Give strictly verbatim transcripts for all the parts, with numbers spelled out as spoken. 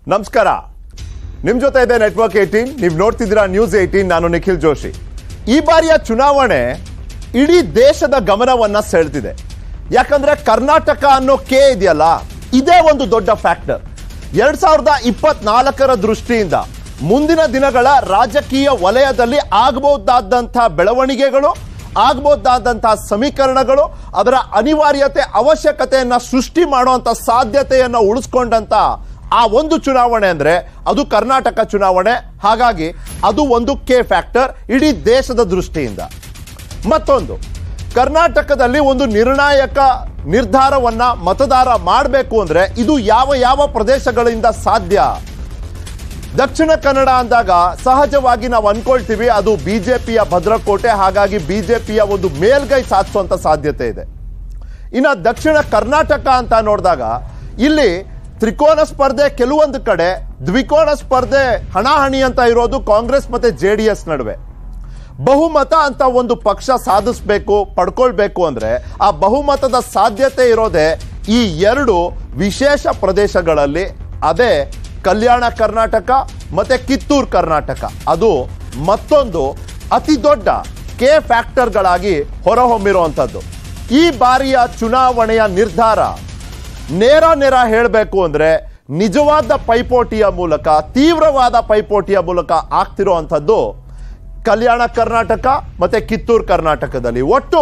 ನಮಸ್ಕಾರ. ನಿಮ್ಮ ಜೊತೆ ಇದೆ ನೆಟ್ವರ್ಕ್ ಏಟೀನ್. ನೀವು ನೋಡ್ತಿದ್ದೀರಾ ನ್ಯೂಸ್ ಏಟೀನ್. ನಾನು ನಿಖಿಲ್ ಜೋಶಿ. ಈ ಬಾರಿಯ ಚುನಾವಣೆ ಇಡೀ ದೇಶದ ಗಮನವನ್ನ ಸೆಳೆದಿದೆ. ಯಾಕಂದ್ರೆ ಕರ್ನಾಟಕ ಅನ್ನೋ ಕೆ ಇದೆಯಲ್ಲ, ಇದೇ ಒಂದು ದೊಡ್ಡ ಫ್ಯಾಕ್ಟರ್. ಎರಡ್ ಸಾವಿರದ ಇಪ್ಪತ್ನಾಲ್ಕರ ದೃಷ್ಟಿಯಿಂದ ಮುಂದಿನ ದಿನಗಳ ರಾಜಕೀಯ ವಲಯದಲ್ಲಿ ಆಗಬಹುದಾದಂಥ ಬೆಳವಣಿಗೆಗಳು, ಆಗಬಹುದಾದಂತಹ ಸಮೀಕರಣಗಳು, ಅದರ ಅನಿವಾರ್ಯತೆ ಅವಶ್ಯಕತೆಯನ್ನ ಸೃಷ್ಟಿ ಮಾಡುವಂತ ಸಾಧ್ಯತೆಯನ್ನ ಉಳಿಸ್ಕೊಂಡಂತ ಆ ಒಂದು ಚುನಾವಣೆ ಅಂದ್ರೆ ಅದು ಕರ್ನಾಟಕ ಚುನಾವಣೆ. ಹಾಗಾಗಿ ಅದು ಒಂದು ಕೆ ಫ್ಯಾಕ್ಟರ್ ಇಡೀ ದೇಶದ ದೃಷ್ಟಿಯಿಂದ. ಮತ್ತೊಂದು, ಕರ್ನಾಟಕದಲ್ಲಿ ಒಂದು ನಿರ್ಣಾಯಕ ನಿರ್ಧಾರವನ್ನ ಮತದಾರ ಮಾಡಬೇಕು ಅಂದ್ರೆ ಇದು ಯಾವ ಯಾವ ಪ್ರದೇಶಗಳಿಂದ ಸಾಧ್ಯ. ದಕ್ಷಿಣ ಕನ್ನಡ ಅಂದಾಗ ಸಹಜವಾಗಿ ನಾವು ಅನ್ಕೊಳ್ತೀವಿ ಅದು ಬಿಜೆಪಿಯ ಭದ್ರಕೋಟೆ, ಹಾಗಾಗಿ ಬಿಜೆಪಿಯ ಒಂದು ಮೇಲ್ಗೈ ಸಾಧಿಸುವಂತ ಸಾಧ್ಯತೆ ಇದೆ. ಇನ್ನು ದಕ್ಷಿಣ ಕರ್ನಾಟಕ ಅಂತ ನೋಡಿದಾಗ ಇಲ್ಲಿ ತ್ರಿಕೋನ ಸ್ಪರ್ಧೆ, ಕೆಲವೊಂದು ಕಡೆ ದ್ವಿಕೋನ ಸ್ಪರ್ಧೆ, ಹಣಾಹಣಿ ಅಂತ ಇರೋದು ಕಾಂಗ್ರೆಸ್ ಮತ್ತೆ ಜೆ ಡಿ ಎಸ್ ನಡುವೆ. ಬಹುಮತ ಅಂತ ಒಂದು ಪಕ್ಷ ಸಾಧಿಸಬೇಕು, ಪಡ್ಕೊಳ್ಬೇಕು ಅಂದ್ರೆ ಆ ಬಹುಮತದ ಸಾಧ್ಯತೆ ಇರೋದೇ ಈ ಎರಡು ವಿಶೇಷ ಪ್ರದೇಶಗಳಲ್ಲಿ. ಅದೇ ಕಲ್ಯಾಣ ಕರ್ನಾಟಕ ಮತ್ತೆ ಕಿತ್ತೂರು ಕರ್ನಾಟಕ. ಅದು ಮತ್ತೊಂದು ಅತಿ ದೊಡ್ಡ ಕೆ ಫ್ಯಾಕ್ಟರ್ಗಳಾಗಿ ಹೊರಹೊಮ್ಮಿರುವಂಥದ್ದು. ಈ ಬಾರಿಯ ಚುನಾವಣೆಯ ನಿರ್ಧಾರ ನೇರ ನೇರ ಹೇಳಬೇಕು ಅಂದ್ರೆ ನಿಜವಾದ ಪೈಪೋಟಿಯ ಮೂಲಕ, ತೀವ್ರವಾದ ಪೈಪೋಟಿಯ ಮೂಲಕ ಆಗ್ತಿರುವಂಥದ್ದು ಕಲ್ಯಾಣ ಕರ್ನಾಟಕ ಮತ್ತೆ ಕಿತ್ತೂರು ಕರ್ನಾಟಕದಲ್ಲಿ. ಒಟ್ಟು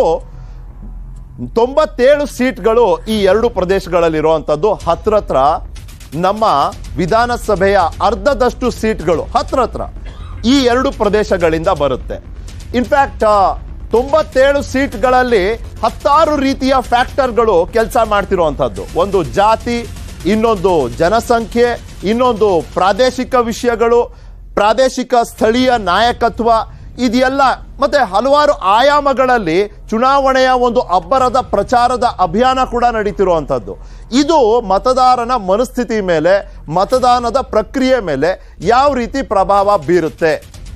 ತೊಂಬತ್ತೇಳು ಸೀಟ್ಗಳು ಈ ಎರಡು ಪ್ರದೇಶಗಳಲ್ಲಿ ಇರುವಂಥದ್ದು. ಹತ್ರತ್ರ ನಮ್ಮ ವಿಧಾನಸಭೆಯ ಅರ್ಧದಷ್ಟು ಸೀಟ್ಗಳು ಹತ್ರತ್ರ ಈ ಎರಡು ಪ್ರದೇಶಗಳಿಂದ ಬರುತ್ತೆ. ಇನ್ಫ್ಯಾಕ್ಟ್ ತೊಂಬತ್ತೇಳು ಸೀಟ್ಗಳಲ್ಲಿ ಹತ್ತಾರು ರೀತಿಯ ಫ್ಯಾಕ್ಟರ್ಗಳು ಕೆಲಸ ಮಾಡ್ತಿರುವಂಥದ್ದು. ಒಂದು ಜಾತಿ, ಇನ್ನೊಂದು ಜನಸಂಖ್ಯೆ, ಇನ್ನೊಂದು ಪ್ರಾದೇಶಿಕ ವಿಷಯಗಳು, ಪ್ರಾದೇಶಿಕ ಸ್ಥಳೀಯ ನಾಯಕತ್ವ, ಇದೆಲ್ಲ ಮತ್ತೆ ಹಲವಾರು ಆಯಾಮಗಳಲ್ಲಿ ಚುನಾವಣೆಯ ಒಂದು ಅಬ್ಬರದ ಪ್ರಚಾರದ ಅಭಿಯಾನ ಕೂಡ ನಡೀತಿರುವಂಥದ್ದು. ಇದು ಮತದಾರನ ಮನಸ್ಥಿತಿ ಮೇಲೆ, ಮತದಾನದ ಪ್ರಕ್ರಿಯೆ ಮೇಲೆ ಯಾವ ರೀತಿ ಪ್ರಭಾವ ಬೀರುತ್ತೆ,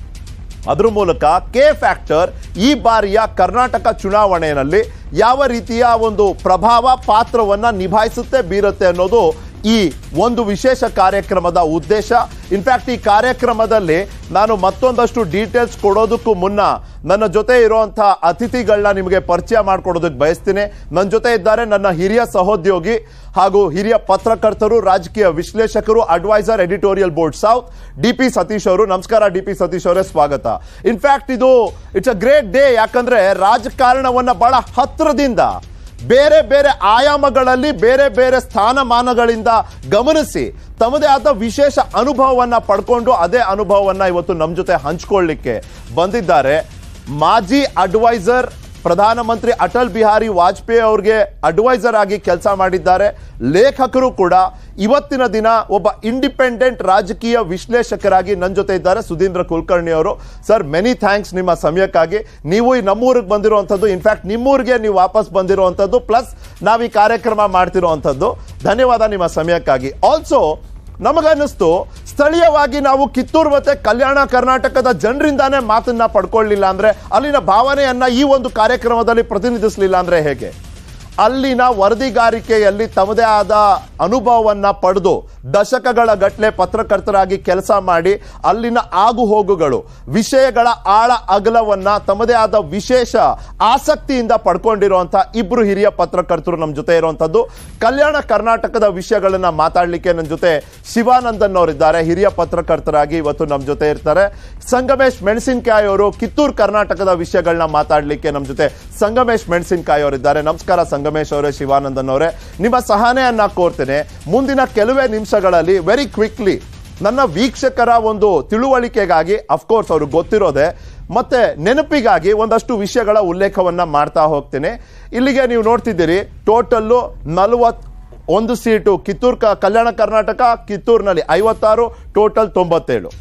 ಅದ್ರ ಮೂಲಕ ಕೆ ಫ್ಯಾಕ್ಟರ್ ಈ ಬಾರಿಯ ಕರ್ನಾಟಕ ಚುನಾವಣೆಯಲ್ಲಿ ಯಾವ ರೀತಿಯ ಒಂದು ಪ್ರಭಾವ ಪಾತ್ರವನ್ನ ನಿಭಾಯಿಸುತ್ತೆ, ಬೀರುತ್ತೆ ಅನ್ನೋದು ಈ ಒಂದು ವಿಶೇಷ ಕಾರ್ಯಕ್ರಮದ ಉದ್ದೇಶ. ಇನ್ಫ್ಯಾಕ್ಟ್ ಈ ಕಾರ್ಯಕ್ರಮದಲ್ಲಿ ನಾನು ಮತ್ತೊಂದಷ್ಟು ಡೀಟೇಲ್ಸ್ ಕೊಡೋದಕ್ಕೂ ಮುನ್ನ ನನ್ನ ಜೊತೆ ಇರುವಂತಹ ಅತಿಥಿಗಳನ್ನ ನಿಮಗೆ ಪರಿಚಯ ಮಾಡಿಕೊಡೋದಕ್ಕೆ ಬಯಸ್ತೀನಿ. ನನ್ನ ಜೊತೆ ಇದ್ದಾರೆ ನನ್ನ ಹಿರಿಯ ಸಹೋದ್ಯೋಗಿ ಹಾಗೂ ಹಿರಿಯ ಪತ್ರಕರ್ತರು, ರಾಜಕೀಯ ವಿಶ್ಲೇಷಕರು, adviser, editorial board South, D P Satish ಅವರು. ನಮಸ್ಕಾರ ಡಿ ಪಿ ಸತೀಶ್ ಅವರೇ, ಸ್ವಾಗತ. ಇನ್ಫ್ಯಾಕ್ಟ್ ಇದು ಇಟ್ಸ್ ಅ ಗ್ರೇಟ್ ಡೇ. ಯಾಕಂದ್ರೆ ರಾಜಕಾರಣವನ್ನ ಬಹಳ ಹತ್ರದಿಂದ ಬೇರೆ ಬೇರೆ ಆಯಾಮಗಳಲ್ಲಿ ಬೇರೆ ಬೇರೆ ಸ್ಥಾನಮಾನಗಳಿಂದ ಗಮನಿಸಿ ತಮ್ಮದೇ ಆದ ವಿಶೇಷ ಅನುಭವವನ್ನ ಪಡ್ಕೊಂಡು ಅದೇ ಅನುಭವವನ್ನ ಇವತ್ತು ನಮ್ಮ ಜೊತೆ ಹಂಚ್ಕೊಳ್ಳಿಕ್ಕೆ ಬಂದಿದ್ದಾರೆ ಮಾಜಿ ಅಡ್ವೈಸರ್, ಪ್ರಧಾನಮಂತ್ರಿ ಅಟಲ್ ಬಿಹಾರಿ ವಾಜಪೇಯಿ ಅವ್ರಿಗೆ ಅಡ್ವೈಸರ್ ಆಗಿ ಕೆಲಸ ಮಾಡಿದ್ದಾರೆ, ಲೇಖಕರು ಕೂಡ. ಇವತ್ತಿನ ದಿನ ಒಬ್ಬ ಇಂಡಿಪೆಂಡೆಂಟ್ ರಾಜಕೀಯ ವಿಶ್ಲೇಷಕರಾಗಿ ನನ್ನ ಜೊತೆ ಇದ್ದಾರೆ ಸುಧೀಂದ್ರ ಕುಲಕರ್ಣಿ ಅವರು. ಸರ್, ಮೆನಿ ಥ್ಯಾಂಕ್ಸ್ ನಿಮ್ಮ ಸಮಯಕ್ಕಾಗಿ. ನೀವು ಈ ನಮ್ಮೂರಿಗೆ ಬಂದಿರುವಂಥದ್ದು, ಇನ್ಫ್ಯಾಕ್ಟ್ ನಿಮ್ಮೂರಿಗೆ ನೀವು ವಾಪಸ್ ಬಂದಿರುವಂಥದ್ದು, ಪ್ಲಸ್ ನಾವು ಈ ಕಾರ್ಯಕ್ರಮ ಮಾಡ್ತಿರುವಂಥದ್ದು. ಧನ್ಯವಾದ ನಿಮ್ಮ ಸಮಯಕ್ಕಾಗಿ. ಆಲ್ಸೋ ನಮಗನ್ನಿಸ್ತು ಸ್ಥಳೀಯವಾಗಿ ನಾವು ಕಿತ್ತೂರು ಮತ್ತೆ ಕಲ್ಯಾಣ ಕರ್ನಾಟಕದ ಜನರಿಂದಾನೇ ಮಾತನ್ನ ಪಡ್ಕೊಳ್ಳಿಲ್ಲ ಅಂದ್ರೆ, ಅಲ್ಲಿನ ಭಾವನೆಯನ್ನ ಈ ಒಂದು ಕಾರ್ಯಕ್ರಮದಲ್ಲಿ ಪ್ರತಿನಿಧಿಸಲಿಲ್ಲ ಅಂದ್ರೆ ಹೇಗೆ? ಅಲ್ಲಿನ ವರದಿಗಾರಿಕೆಯಲ್ಲಿ ತಮ್ಮದೇ ಆದ ಅನುಭವವನ್ನ ಪಡೆದು ದಶಕಗಳ ಗಟ್ಟಲೆ ಪತ್ರಕರ್ತರಾಗಿ ಕೆಲಸ ಮಾಡಿ ಅಲ್ಲಿನ ಆಗು ಹೋಗುಗಳು, ವಿಷಯಗಳ ಆಳ ಅಗಲವನ್ನ ತಮ್ಮದೇ ಆದ ವಿಶೇಷ ಆಸಕ್ತಿಯಿಂದ ಪಡ್ಕೊಂಡಿರುವಂತಹ ಇಬ್ರು ಹಿರಿಯ ಪತ್ರಕರ್ತರು ನಮ್ಮ ಜೊತೆ ಇರುವಂತದ್ದು. ಕಲ್ಯಾಣ ಕರ್ನಾಟಕದ ವಿಷಯಗಳನ್ನ ಮಾತಾಡ್ಲಿಕ್ಕೆ ನನ್ನ ಜೊತೆ ಶಿವಾನಂದನ್ ಅವರಿದ್ದಾರೆ, ಹಿರಿಯ ಪತ್ರಕರ್ತರಾಗಿ ಇವತ್ತು ನಮ್ಮ ಜೊತೆ ಇರ್ತಾರೆ. ಸಂಗಮೇಶ್ ಮೆಣಸಿನಕಾಯಿ ಅವರು ಕಿತ್ತೂರು ಕರ್ನಾಟಕದ ವಿಷಯಗಳನ್ನ ಮಾತಾಡ್ಲಿಕ್ಕೆ ನಮ್ಮ ಜೊತೆ ಸಂಗಮೇಶ್ ಮೆಣಸಿನಕಾಯಿ ಅವರಿದ್ದಾರೆ. ನಮಸ್ಕಾರ ಸಂಗಮೇಶ್ ಅವರೇ, ಶಿವಾನಂದನ್ ಅವರೇ. ನಿಮ್ಮ ಸಹನೆಯನ್ನ ಕೋರ್ತೇನೆ. ಮುಂದಿನ ಕೆಲವೇ ನಿಮಿಷಗಳಲ್ಲಿ ವೆರಿ ಕ್ವಿಕ್ಲಿ ನನ್ನ ವೀಕ್ಷಕರ ಒಂದು ತಿಳುವಳಿಕೆಗಾಗಿ, ಅಫ್ಕೋರ್ಸ್ ಅವ್ರಿಗೆ ಗೊತ್ತಿರೋದೆ, ಮತ್ತೆ ನೆನಪಿಗಾಗಿ ಒಂದಷ್ಟು ವಿಷಯಗಳ ಉಲ್ಲೇಖವನ್ನ ಮಾಡ್ತಾ ಹೋಗ್ತೇನೆ. ಇಲ್ಲಿಗೆ ನೀವು ನೋಡ್ತಿದ್ದೀರಿ ಟೋಟಲ್ಲು ನಲವತ್ ಒಂದು ಸೀಟು ಕಿತ್ತೂರು ಕಲ್ಯಾಣ ಕರ್ನಾಟಕ, ಕಿತ್ತೂರಿನಲ್ಲಿ ಐವತ್ತಾರು, ಟೋಟಲ್ ತೊಂಬತ್ತೇಳು.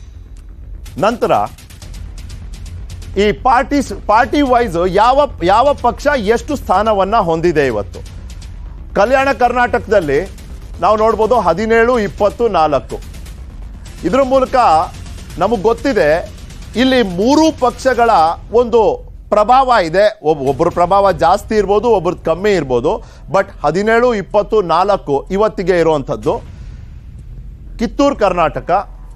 ನಂತರ ಈ ಪಾರ್ಟಿ ಪಾರ್ಟಿ ವೈಸ್ ಯಾವ ಯಾವ ಪಕ್ಷ ಎಷ್ಟು ಸ್ಥಾನವನ್ನ ಹೊಂದಿದೆ ಇವತ್ತು ಕಲ್ಯಾಣ ಕರ್ನಾಟಕದಲ್ಲಿ ನಾವು ನೋಡ್ಬೋದು ಹದಿನೇಳು, ಇಪ್ಪತ್ತು, ನಾಲ್ಕು. ಇದ್ರ ಮೂಲಕ ನಮಗೆ ಗೊತ್ತಿದೆ ಇಲ್ಲಿ ಮೂರು ಪಕ್ಷಗಳ ಒಂದು ಪ್ರಭಾವ ಇದೆ. ಒಬ್ಬ ಒಬ್ಬರ ಪ್ರಭಾವ ಜಾಸ್ತಿ ಇರ್ಬೋದು, ಒಬ್ಬರದ್ದು ಕಮ್ಮಿ ಇರ್ಬೋದು. ಬಟ್ ಹದಿನೇಳು, ಇಪ್ಪತ್ತು, ನಾಲ್ಕು ಇವತ್ತಿಗೆ ಇರುವಂಥದ್ದು. ಕಿತ್ತೂರು ಕರ್ನಾಟಕ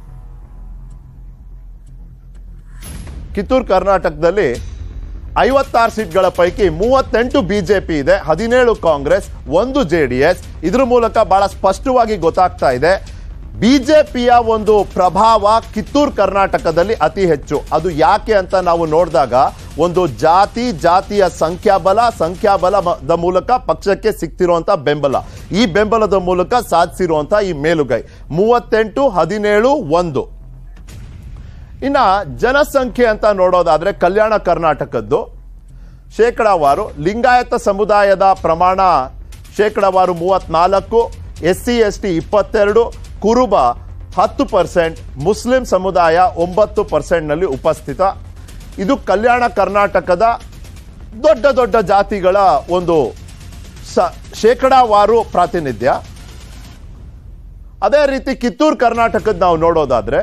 ಕಿತ್ತೂರು ಕರ್ನಾಟಕದಲ್ಲಿ ಐವತ್ತಾರು ಸೀಟ್ಗಳ ಪೈಕಿ ಮೂವತ್ತೆಂಟು ಬಿಜೆಪಿ ಇದೆ, ಹದಿನೇಳು ಕಾಂಗ್ರೆಸ್, ಒಂದು ಜೆ ಡಿ ಎಸ್. ಇದ್ರ ಮೂಲಕ ಬಹಳ ಸ್ಪಷ್ಟವಾಗಿ ಗೊತ್ತಾಗ್ತಾ ಇದೆ ಬಿಜೆಪಿಯ ಒಂದು ಪ್ರಭಾವ ಕಿತ್ತೂರು ಕರ್ನಾಟಕದಲ್ಲಿ ಅತಿ ಹೆಚ್ಚು. ಅದು ಯಾಕೆ ಅಂತ ನಾವು ನೋಡಿದಾಗ ಒಂದು ಜಾತಿ ಜಾತಿಯ ಸಂಖ್ಯಾಬಲ ಸಂಖ್ಯಾಬಲದ ಮೂಲಕ ಪಕ್ಷಕ್ಕೆ ಸಿಗ್ತಿರುವಂತ ಬೆಂಬಲ, ಈ ಬೆಂಬಲದ ಮೂಲಕ ಸಾಧಿಸಿರುವಂತ ಈ ಮೇಲುಗೈ ಮೂವತ್ತೆಂಟು ಹದಿನೇಳು ಒಂದು. ಇನ್ನ ಜನಸಂಖ್ಯೆ ಅಂತ ನೋಡೋದಾದ್ರೆ ಕಲ್ಯಾಣ ಕರ್ನಾಟಕದ್ದು ಶೇಕಡಾವಾರು ಲಿಂಗಾಯತ ಸಮುದಾಯದ ಪ್ರಮಾಣ ಶೇಕಡಾವಾರು ಮೂವತ್ನಾಲ್ಕು, ಎಸ್ ಸಿ ಎಸ್ ಟಿ ಇಪ್ಪತ್ತೆರಡು, ಕುರುಬ ಹತ್ತು ಪರ್ಸೆಂಟ್, ಮುಸ್ಲಿಂ ಸಮುದಾಯ ಒಂಬತ್ತು ಪರ್ಸೆಂಟ್ನಲ್ಲಿ ಉಪಸ್ಥಿತ. ಇದು ಕಲ್ಯಾಣ ಕರ್ನಾಟಕದ ದೊಡ್ಡ ದೊಡ್ಡ ಜಾತಿಗಳ ಒಂದು ಸ ಶೇಕಡಾವಾರು ಪ್ರಾತಿನಿಧ್ಯ. ಅದೇ ರೀತಿ ಕಿತ್ತೂರು ಕರ್ನಾಟಕದ ನಾವು ನೋಡೋದಾದ್ರೆ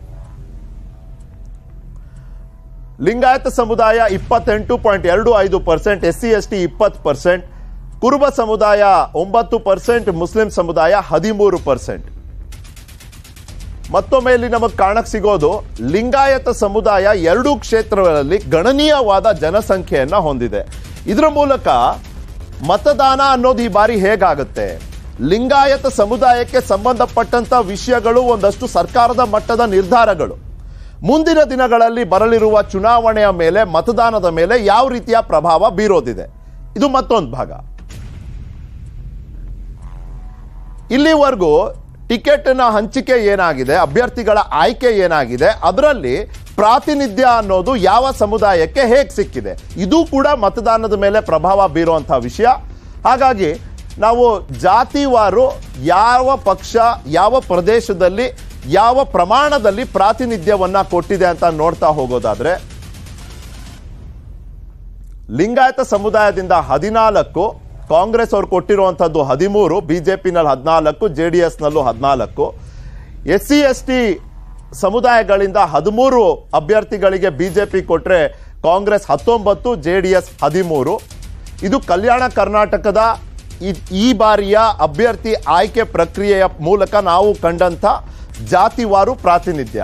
ಲಿಂಗಾಯತ ಸಮುದಾಯ ಇಪ್ಪತ್ತೆಂಟು ಪಾಯಿಂಟ್ ಎರಡು ಐದು percent, S C S T ಇಪ್ಪತ್ತು ಪರ್ಸೆಂಟ್, ಕುರುಬ ಸಮುದಾಯ ಒಂಬತ್ತು ಪರ್ಸೆಂಟ್, ಮುಸ್ಲಿಂ ಸಮುದಾಯ ಹದಿಮೂರು ಪರ್ಸೆಂಟ್. ಮತ್ತೊಮ್ಮೆ ಇಲ್ಲಿ ನಮಗೆ ಕಾಣಕ್ಕೆ ಸಿಗೋದು ಲಿಂಗಾಯತ ಸಮುದಾಯ ಎರಡೂ ಕ್ಷೇತ್ರಗಳಲ್ಲಿ ಗಣನೀಯವಾದ ಜನಸಂಖ್ಯೆಯನ್ನ ಹೊಂದಿದೆ. ಇದರ ಮೂಲಕ ಮತದಾನ ಅನ್ನೋದು ಈ ಬಾರಿ ಹೇಗಾಗುತ್ತೆ, ಲಿಂಗಾಯತ ಸಮುದಾಯಕ್ಕೆ ಸಂಬಂಧಪಟ್ಟಂತ ವಿಷಯಗಳು, ಒಂದಷ್ಟು ಸರ್ಕಾರದ ಮಟ್ಟದ ನಿರ್ಧಾರಗಳು ಮುಂದಿನ ದಿನಗಳಲ್ಲಿ ಬರಲಿರುವ ಚುನಾವಣೆಯ ಮೇಲೆ, ಮತದಾನದ ಮೇಲೆ ಯಾವ ರೀತಿಯ ಪ್ರಭಾವ ಬೀರೋದಿದೆ, ಇದು ಮತ್ತೊಂದು ಭಾಗ. ಇಲ್ಲಿವರೆಗೂ ಟಿಕೆಟ್ನ ಹಂಚಿಕೆ ಏನಾಗಿದೆ, ಅಭ್ಯರ್ಥಿಗಳ ಆಯ್ಕೆ ಏನಾಗಿದೆ, ಅದರಲ್ಲಿ ಪ್ರಾತಿನಿಧ್ಯ ಅನ್ನೋದು ಯಾವ ಸಮುದಾಯಕ್ಕೆ ಹೇಗೆ ಸಿಕ್ಕಿದೆ, ಇದು ಕೂಡ ಮತದಾನದ ಮೇಲೆ ಪ್ರಭಾವ ಬೀರುವಂತಹ ವಿಷಯ. ಹಾಗಾಗಿ ನಾವು ಜಾತಿವಾರು ಯಾವ ಪಕ್ಷ ಯಾವ ಪ್ರದೇಶದಲ್ಲಿ ಯಾವ ಪ್ರಮಾಣದಲ್ಲಿ ಪ್ರಾತಿನಿಧ್ಯವನ್ನ ಕೊಟ್ಟಿದೆ ಅಂತ ನೋಡ್ತಾ ಹೋಗೋದಾದ್ರೆ ಲಿಂಗಾಯತ ಸಮುದಾಯದಿಂದ ಹದಿನಾಲ್ಕು, ಕಾಂಗ್ರೆಸ್ ಅವರು ಕೊಟ್ಟಿರುವಂಥದ್ದು ಹದಿಮೂರು, ಬಿಜೆಪಿನಲ್ಲಿ ಹದಿನಾಲ್ಕು, ಜೆ ಡಿ ಎಸ್ನಲ್ಲೂ ಹದಿನಾಲ್ಕು, ಎಸ್ ಸಿ ಎಸ್ ಟಿ ಸಮುದಾಯಗಳಿಂದ ಹದಿಮೂರು ಅಭ್ಯರ್ಥಿಗಳಿಗೆ ಬಿಜೆಪಿ ಕೊಟ್ಟರೆ ಕಾಂಗ್ರೆಸ್ ಹತ್ತೊಂಬತ್ತು, ಜೆ ಡಿ ಎಸ್ ಹದಿಮೂರು. ಇದು ಕಲ್ಯಾಣ ಕರ್ನಾಟಕದ ಈ ಬಾರಿಯ ಅಭ್ಯರ್ಥಿ ಆಯ್ಕೆ ಪ್ರಕ್ರಿಯೆಯ ಮೂಲಕ ನಾವು ಕಂಡಂಥ ಜಾತಿವಾರು ಪ್ರಾತಿನಿಧ್ಯ.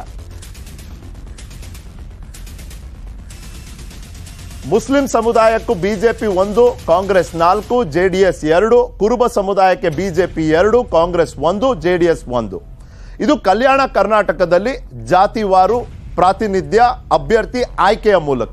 ಮುಸ್ಲಿಂ ಸಮುದಾಯಕ್ಕೂ ಬಿಜೆಪಿ ಒಂದು, ಕಾಂಗ್ರೆಸ್ ನಾಲ್ಕು, ಜೆ ಡಿ ಎಸ್ ಎರಡು, ಕುರುಬ ಸಮುದಾಯಕ್ಕೆ ಬಿಜೆಪಿ ಎರಡು, ಕಾಂಗ್ರೆಸ್ ಒಂದು, ಜೆ ಡಿ ಎಸ್ ಒಂದು. ಇದು ಕಲ್ಯಾಣ ಕರ್ನಾಟಕದಲ್ಲಿ ಜಾತಿವಾರು ಪ್ರಾತಿನಿಧ್ಯ ಅಭ್ಯರ್ಥಿ ಆಯ್ಕೆಯ ಮೂಲಕ.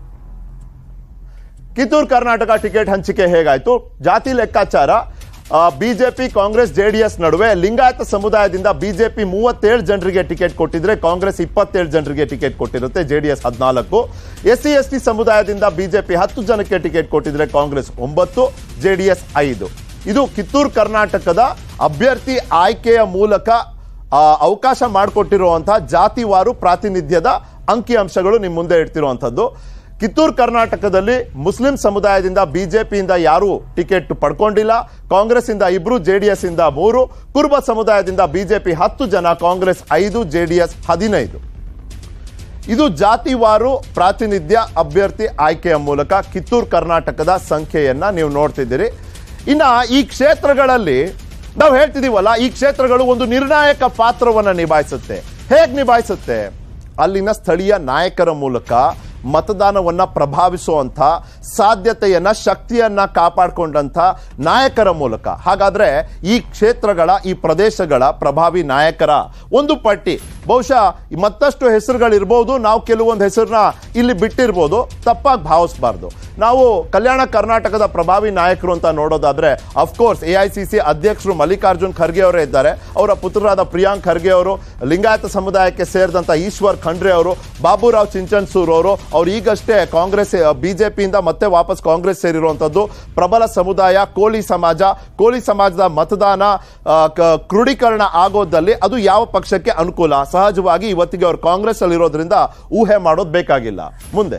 ಕಿತ್ತೂರು ಕರ್ನಾಟಕ ಟಿಕೆಟ್ ಹಂಚಿಕೆ ಹೇಗಾಯ್ತು, ಜಾತಿ ಲೆಕ್ಕಾಚಾರ BJP Congress J D S ನಡುವೆ ಲಿಂಗಾಯತ ಸಮುದಾಯದಿಂದ ಬಿಜೆಪಿ ಮೂವತ್ತೇಳು ಜನರಿಗೆ ಟಿಕೆಟ್ ಕೊಟ್ಟಿದ್ರೆ ಕಾಂಗ್ರೆಸ್ ಇಪ್ಪತ್ತೇಳು ಜನರಿಗೆ ಟಿಕೆಟ್ ಕೊಟ್ಟಿರುತ್ತೆ, ಜೆ ಡಿ ಎಸ್ ಹದಿನಾಲ್ಕು. ಎಸ್ ಸಿ ಎಸ್ ಟಿ ಸಮುದಾಯದಿಂದ ಬಿಜೆಪಿ ಹತ್ತು ಜನಕ್ಕೆ ಟಿಕೆಟ್ ಕೊಟ್ಟಿದ್ರೆ ಕಾಂಗ್ರೆಸ್ ಒಂಬತ್ತು, ಜೆ ಡಿ ಎಸ್ ಐದು. ಇದು ಕಿತ್ತೂರು ಕರ್ನಾಟಕದ ಅಭ್ಯರ್ಥಿ ಆಯ್ಕೆಯ ಮೂಲಕ ಅವಕಾಶ ಮಾಡಿಕೊಟ್ಟಿರುವಂತಹ ಜಾತಿವಾರು ಪ್ರಾತಿನಿಧ್ಯದ ಅಂಕಿಅಂಶಗಳು ನಿಮ್ಮ ಮುಂದೆ ಇಡ್ತಿರುವಂಥದ್ದು. ಕಿತ್ತೂರು ಕರ್ನಾಟಕದಲ್ಲಿ ಮುಸ್ಲಿಂ ಸಮುದಾಯದಿಂದ ಬಿಜೆಪಿಯಿಂದ ಯಾರೂ ಟಿಕೆಟ್ ಪಡ್ಕೊಂಡಿಲ್ಲ, ಕಾಂಗ್ರೆಸ್ ಇಂದ ಇಬ್ರು, ಜೆ ಡಿ ಎಸ್ ಇಂದ ಮೂರು, ಕುರುಬ ಸಮುದಾಯದಿಂದ ಬಿಜೆಪಿ ಹತ್ತು ಜನ, ಕಾಂಗ್ರೆಸ್ ಐದು, ಜೆ ಡಿ ಎಸ್ ಹದಿನೈದು. ಇದು ಜಾತಿವಾರು ಪ್ರಾತಿನಿಧ್ಯ ಅಭ್ಯರ್ಥಿ ಆಯ್ಕೆಯ ಮೂಲಕ ಕಿತ್ತೂರು ಕರ್ನಾಟಕದ ಸಂಖ್ಯೆಯನ್ನ ನೀವು ನೋಡ್ತಿದ್ದೀರಿ. ಇನ್ನ ಈ ಕ್ಷೇತ್ರಗಳಲ್ಲಿ ನಾವು ಹೇಳ್ತಿದೀವಲ್ಲ, ಈ ಕ್ಷೇತ್ರಗಳು ಒಂದು ನಿರ್ಣಾಯಕ ಪಾತ್ರವನ್ನು ನಿಭಾಯಿಸುತ್ತೆ. ಹೇಗೆ ನಿಭಾಯಿಸುತ್ತೆ, ಅಲ್ಲಿನ ಸ್ಥಳೀಯ ನಾಯಕರ ಮೂಲಕ ಮತದಾನವನ್ನ ಪ್ರಭಾವಿಸುವಂಥ ಸಾಧ್ಯತೆಯನ್ನ ಶಕ್ತಿಯನ್ನ ಕಾಪಾಡಿಕೊಂಡಂಥ ನಾಯಕರ ಮೂಲಕ. ಹಾಗಾದ್ರೆ ಈ ಕ್ಷೇತ್ರಗಳ ಈ ಪ್ರದೇಶಗಳ ಪ್ರಭಾವಿ ನಾಯಕರ ಒಂದು ಪಟ್ಟಿ, ಬಹುಶಃ ಮತ್ತಷ್ಟು ಹೆಸರುಗಳಿರ್ಬೋದು, ನಾವು ಕೆಲವೊಂದು ಹೆಸರನ್ನ ಇಲ್ಲಿ ಬಿಟ್ಟಿರ್ಬೋದು, ತಪ್ಪಾಗಿ ಭಾವಿಸಬಾರ್ದು. ನಾವು ಕಲ್ಯಾಣ ಕರ್ನಾಟಕದ ಪ್ರಭಾವಿ ನಾಯಕರು ಅಂತ ನೋಡೋದಾದ್ರೆ of course A I C C ಅಧ್ಯಕ್ಷರು ಮಲ್ಲಿಕಾರ್ಜುನ್ ಖರ್ಗೆ ಅವರೇ ಇದ್ದಾರೆ. ಅವರ ಪುತ್ರರಾದ ಪ್ರಿಯಾಂಕ್ ಖರ್ಗೆ ಅವರು, ಲಿಂಗಾಯತ ಸಮುದಾಯಕ್ಕೆ ಸೇರಿದಂಥ ಈಶ್ವರ್ ಖಂಡ್ರೆ ಅವರು, ಬಾಬುರಾವ್ ಚಿಂಚನ್ಸೂರ್ ಅವರು, ಅವ್ರು ಈಗಷ್ಟೇ ಕಾಂಗ್ರೆಸ್ ಬಿಜೆಪಿಯಿಂದ ಮತ್ತೆ ವಾಪಸ್ ಕಾಂಗ್ರೆಸ್ ಸೇರಿರುವಂಥದ್ದು. ಪ್ರಬಲ ಸಮುದಾಯ ಕೋಲಿ ಸಮಾಜ, ಕೋಲಿ ಸಮಾಜದ ಮತದಾನ ಕ್ರೋಢೀಕರಣ ಆಗೋದಲ್ಲಿ ಅದು ಯಾವ ಪಕ್ಷಕ್ಕೆ ಅನುಕೂಲ, ಸಹಜವಾಗಿ ಇವತ್ತಿಗೆ ಅವರು ಕಾಂಗ್ರೆಸ್ ಅಲ್ಲಿ ಇರೋದ್ರಿಂದ ಊಹೆ ಮಾಡೋದು ಬೇಕಾಗಿಲ್ಲ. ಮುಂದೆ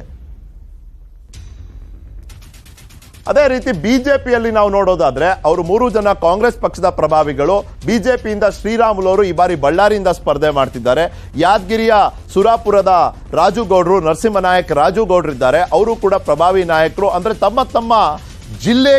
ಅದೇ ರೀತಿ ಬಿಜೆಪಿಯಲ್ಲಿ ನಾವು ನೋಡೋದಾದ್ರೆ ಅವರು ಮೂರು ಜನ ಕಾಂಗ್ರೆಸ್ ಪಕ್ಷದ ಪ್ರಭಾವಿಗಳು. ಬಿಜೆಪಿಯಿಂದ ಶ್ರೀರಾಮುಲು ಅವರು ಈ ಬಾರಿ ಬಳ್ಳಾರಿಯಿಂದ ಸ್ಪರ್ಧೆ ಮಾಡ್ತಿದ್ದಾರೆ. ಯಾದಗಿರಿಯ ಸುರಾಪುರದ ರಾಜು ಗೌಡ್ರು, ನರಸಿಂಹ ನಾಯಕ್ ರಾಜು ಗೌಡ್ರು ಇದ್ದಾರೆ, ಅವರು ಕೂಡ ಪ್ರಭಾವಿ ನಾಯಕರು. ಅಂದ್ರೆ ತಮ್ಮ ತಮ್ಮ ಜಿಲ್ಲೆಗೆ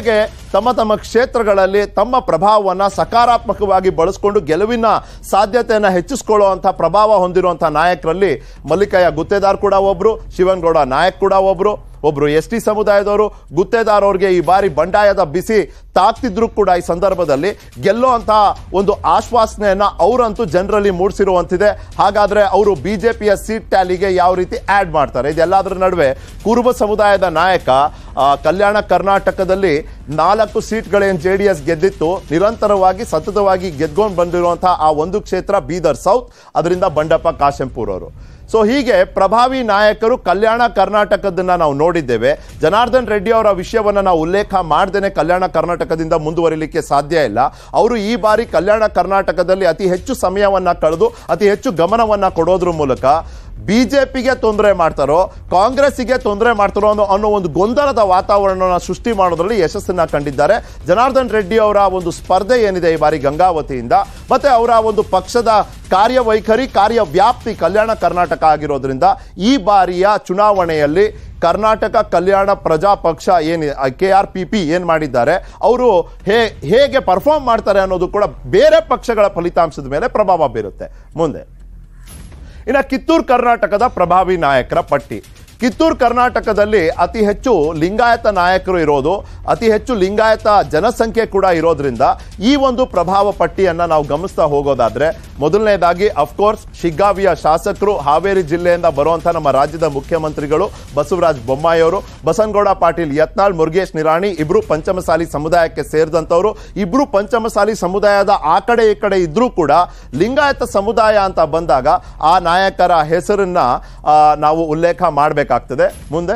ತಮ್ಮ ತಮ್ಮ ಕ್ಷೇತ್ರಗಳಲ್ಲಿ ತಮ್ಮ ಪ್ರಭಾವವನ್ನು ಸಕಾರಾತ್ಮಕವಾಗಿ ಬಳಸಿಕೊಂಡು ಗೆಲುವಿನ ಸಾಧ್ಯತೆಯನ್ನು ಹೆಚ್ಚಿಸಿಕೊಳ್ಳುವಂಥ ಪ್ರಭಾವ ಹೊಂದಿರುವಂಥ ನಾಯಕರಲ್ಲಿ ಮಲ್ಲಿಕಯ್ಯ ಗುತ್ತೇದಾರ್ ಕೂಡ ಒಬ್ಬರು, ಶಿವನಗೌಡ ನಾಯಕ್ ಕೂಡ ಒಬ್ಬರು, ಒಬ್ರು ಎಸ್ ಟಿ ಸಮುದಾಯದವರು. ಗುತ್ತೇದಾರ್ ಅವ್ರಿಗೆ ಈ ಬಾರಿ ಬಂಡಾಯದ ಬಿಸಿ ತಾಕ್ತಿದ್ರು ಕೂಡ ಈ ಸಂದರ್ಭದಲ್ಲಿ ಗೆಲ್ಲುವಂತಹ ಒಂದು ಆಶ್ವಾಸನೆಯನ್ನ ಅವರಂತೂ ಜನರಲ್ಲಿ ಮೂಡಿಸಿರುವಂತಿದೆ. ಹಾಗಾದ್ರೆ ಅವರು ಬಿಜೆಪಿಯ ಸೀಟ್ ಟ್ಯಾಲಿಗೆ ಯಾವ ರೀತಿ ಆಡ್ ಮಾಡ್ತಾರೆ? ಇದೆಲ್ಲದರ ನಡುವೆ ಕುರುಬ ಸಮುದಾಯದ ನಾಯಕ ಕಲ್ಯಾಣ ಕರ್ನಾಟಕದಲ್ಲಿ ನಾಲ್ಕು ಸೀಟ್ಗಳೇನು ಜೆ ಡಿ ಎಸ್ ಗೆದ್ದಿತ್ತು, ನಿರಂತರವಾಗಿ ಸತತವಾಗಿ ಗೆದ್ಕೊಂಡು ಬಂದಿರುವಂತಹ ಆ ಒಂದು ಕ್ಷೇತ್ರ ಬೀದರ್ ಸೌತ್, ಅದರಿಂದ ಬಂಡಪ್ಪ ಕಾಶೆಂಪುರ್ ಅವರು. ಸೊ ಹೀಗೆ ಪ್ರಭಾವಿ ನಾಯಕರು ಕಲ್ಯಾಣ ಕರ್ನಾಟಕದನ್ನ ನಾವು ನೋಡಿದ್ದೇವೆ. ಜನಾರ್ದನ್ ರೆಡ್ಡಿ ಅವರ ವಿಷಯವನ್ನು ನಾವು ಉಲ್ಲೇಖ ಮಾಡ್ದೇನೆ ಕಲ್ಯಾಣ ಕರ್ನಾಟಕದಿಂದ ಮುಂದುವರಿಲಿಕ್ಕೆ ಸಾಧ್ಯ ಇಲ್ಲ. ಅವರು ಈ ಬಾರಿ ಕಲ್ಯಾಣ ಕರ್ನಾಟಕದಲ್ಲಿ ಅತಿ ಹೆಚ್ಚು ಸಮಯವನ್ನ ಕಳೆದು ಅತಿ ಹೆಚ್ಚು ಗಮನವನ್ನ ಕೊಡೋದ್ರ ಮೂಲಕ ಬಿಜೆಪಿಗೆ ತೊಂದರೆ ಮಾಡ್ತಾರೋ ಕಾಂಗ್ರೆಸ್ಸಿಗೆ ತೊಂದರೆ ಮಾಡ್ತಾರೋ ಅನ್ನೋ ಅನ್ನೋ ಒಂದು ಗೊಂದಲದ ವಾತಾವರಣನ ಸೃಷ್ಟಿ ಮಾಡೋದ್ರಲ್ಲಿ ಯಶಸ್ಸನ್ನ ಕಂಡಿದ್ದಾರೆ. ಜನಾರ್ದನ್ ರೆಡ್ಡಿ ಅವರ ಒಂದು ಸ್ಪರ್ಧೆ ಏನಿದೆ ಈ ಬಾರಿ ಗಂಗಾವತಿಯಿಂದ, ಮತ್ತೆ ಅವರ ಒಂದು ಪಕ್ಷದ ಕಾರ್ಯವೈಖರಿ ಕಾರ್ಯವ್ಯಾಪ್ತಿ ಕಲ್ಯಾಣ ಕರ್ನಾಟಕ ಆಗಿರೋದ್ರಿಂದ ಈ ಬಾರಿಯ ಚುನಾವಣೆಯಲ್ಲಿ ಕರ್ನಾಟಕ ಕಲ್ಯಾಣ ಪ್ರಜಾ ಪಕ್ಷ ಏನು ಕೆ ಆರ್ ಪಿ ಪಿ ಏನು ಮಾಡಿದ್ದಾರೆ, ಅವರು ಹೇ ಹೇಗೆ ಪರ್ಫಾರ್ಮ್ ಮಾಡ್ತಾರೆ ಅನ್ನೋದು ಕೂಡ ಬೇರೆ ಪಕ್ಷಗಳ ಫಲಿತಾಂಶದ ಮೇಲೆ ಪ್ರಭಾವ ಬೀರುತ್ತೆ ಮುಂದೆ. ಇನ್ನು ಕಿತ್ತೂರು ಕರ್ನಾಟಕದ ಪ್ರಭಾವಿ ನಾಯಕರ ಪಟ್ಟಿ. ಕಿತ್ತೂರು ಕರ್ನಾಟಕದಲ್ಲಿ ಅತಿ ಹೆಚ್ಚು ಲಿಂಗಾಯತ ನಾಯಕರು ಇರೋದು, ಅತಿ ಹೆಚ್ಚು ಲಿಂಗಾಯತ ಜನಸಂಖ್ಯೆ ಕೂಡ ಇರೋದ್ರಿಂದ ಈ ಒಂದು ಪ್ರಭಾವ ಪಟ್ಟಿಯನ್ನು ನಾವು ಗಮನಿಸ್ತಾ ಹೋಗೋದಾದ್ರೆ, ಮೊದಲನೇದಾಗಿ ಅಫ್ಕೋರ್ಸ್ ಶಿಗ್ಗಾವಿಯ ಶಾಸಕರು, ಹಾವೇರಿ ಜಿಲ್ಲೆಯಿಂದ ಬರುವಂಥ ನಮ್ಮ ರಾಜ್ಯದ ಮುಖ್ಯಮಂತ್ರಿಗಳು ಬಸವರಾಜ ಬೊಮ್ಮಾಯಿ ಅವರು, ಬಸನಗೌಡ ಪಾಟೀಲ್ ಯತ್ನಾಳ್, ಮುರುಗೇಶ್ ನಿರಾಣಿ ಇಬ್ರು ಪಂಚಮಸಾಲಿ ಸಮುದಾಯಕ್ಕೆ ಸೇರಿದಂಥವ್ರು. ಇಬ್ರು ಪಂಚಮಸಾಲಿ ಸಮುದಾಯದ ಆ ಕಡೆ ಈ ಕಡೆ ಇದ್ರೂ ಕೂಡ ಲಿಂಗಾಯತ ಸಮುದಾಯ ಅಂತ ಬಂದಾಗ ಆ ನಾಯಕರ ಹೆಸರನ್ನ ನಾವು ಉಲ್ಲೇಖ ಮಾಡಬೇಕು ಆಗ್ತದೆ. ಮುಂದೆ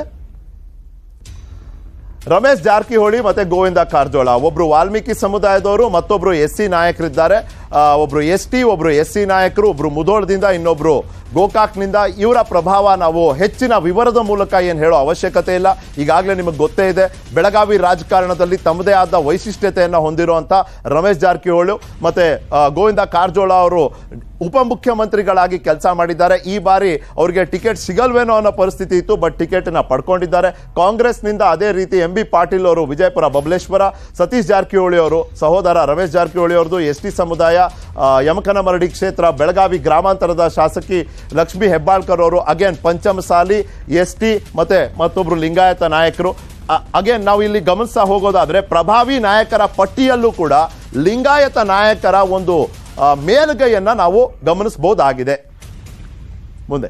ರಮೇಶ್ ಜಾರಕಿಹೊಳಿ ಮತ್ತೆ ಗೋವಿಂದ ಕಾರಜೋಳ, ಒಬ್ರು ವಾಲ್ಮೀಕಿ ಸಮುದಾಯದವರು, ಮತ್ತೊಬ್ರು ಎಸ್ ಸಿ ನಾಯಕರಿದ್ದಾರೆ. ಒಬ್ರು ಎಸ್ ಟಿ, ಒಬ್ರು ಎಸ್ ಸಿ ನಾಯಕರು, ಒಬ್ರು ಮುಧೋಳದಿಂದ, ಇನ್ನೊಬ್ರು ಗೋಕಾಕ್ನಿಂದ. ಇವರ ಪ್ರಭಾವ ನಾವು ಹೆಚ್ಚಿನ ವಿವರದ ಮೂಲಕ ಏನು ಹೇಳೋ ಅವಶ್ಯಕತೆ ಇಲ್ಲ, ಈಗಾಗಲೇ ನಿಮಗೆ ಗೊತ್ತೇ ಇದೆ. ಬೆಳಗಾವಿ ರಾಜಕಾರಣದಲ್ಲಿ ತಮ್ಮದೇ ಆದ ವೈಶಿಷ್ಟ್ಯತೆಯನ್ನು ಹೊಂದಿರುವಂಥ ರಮೇಶ್ ಜಾರಕಿಹೊಳಿ ಮತ್ತೆ ಗೋವಿಂದ ಕಾರಜೋಳ ಅವರು ಉಪಮುಖ್ಯಮಂತ್ರಿಗಳಾಗಿ ಕೆಲಸ ಮಾಡಿದ್ದಾರೆ. ಈ ಬಾರಿ ಅವರಿಗೆ ಟಿಕೆಟ್ ಸಿಗಲ್ವೇನೋ ಅನ್ನೋ ಪರಿಸ್ಥಿತಿ ಇತ್ತು, ಬಟ್ ಟಿಕೆಟ್ ನ ಪಡ್ಕೊಂಡಿದ್ದಾರೆ. ಕಾಂಗ್ರೆಸ್ನಿಂದ ಅದೇ ರೀತಿ ಎಂ ಬಿ ಪಾಟೀಲ್ ಅವರು ವಿಜಯಪುರ ಬಬಲೇಶ್ವರ, ಸತೀಶ್ ಜಾರಕಿಹೊಳಿ ಅವರು ಸಹೋದರ ರಮೇಶ್ ಜಾರಕಿಹೊಳಿ ಅವರದು ಎಸ್ ಟಿ ಸಮುದಾಯ, ಯಮಕನಮರಡಿ ಕ್ಷೇತ್ರ, ಬೆಳಗಾವಿ ಗ್ರಾಮಾಂತರದ ಶಾಸಕಿ ಲಕ್ಷ್ಮೀ ಹೆಬ್ಬಾಳ್ಕರ್ ಅವರು ಅಗೇನ್ ಪಂಚಮಸಾಲಿ, ಎಸ್ ಟಿ ಮತ್ತೆ ಮತ್ತೊಬ್ರು ಲಿಂಗಾಯತ ನಾಯಕರು. ಅಗೇನ್ ನಾವು ಇಲ್ಲಿ ಗಮನಿಸ್ತಾ ಹೋಗೋದಾದ್ರೆ ಪ್ರಭಾವಿ ನಾಯಕರ ಪಟ್ಟಿಯಲ್ಲೂ ಕೂಡ ಲಿಂಗಾಯತ ನಾಯಕರ ಒಂದು ಮೇಲುಗೈಯನ್ನ ನಾವು ಗಮನಿಸಬಹುದಾಗಿದೆ. ಮುಂದೆ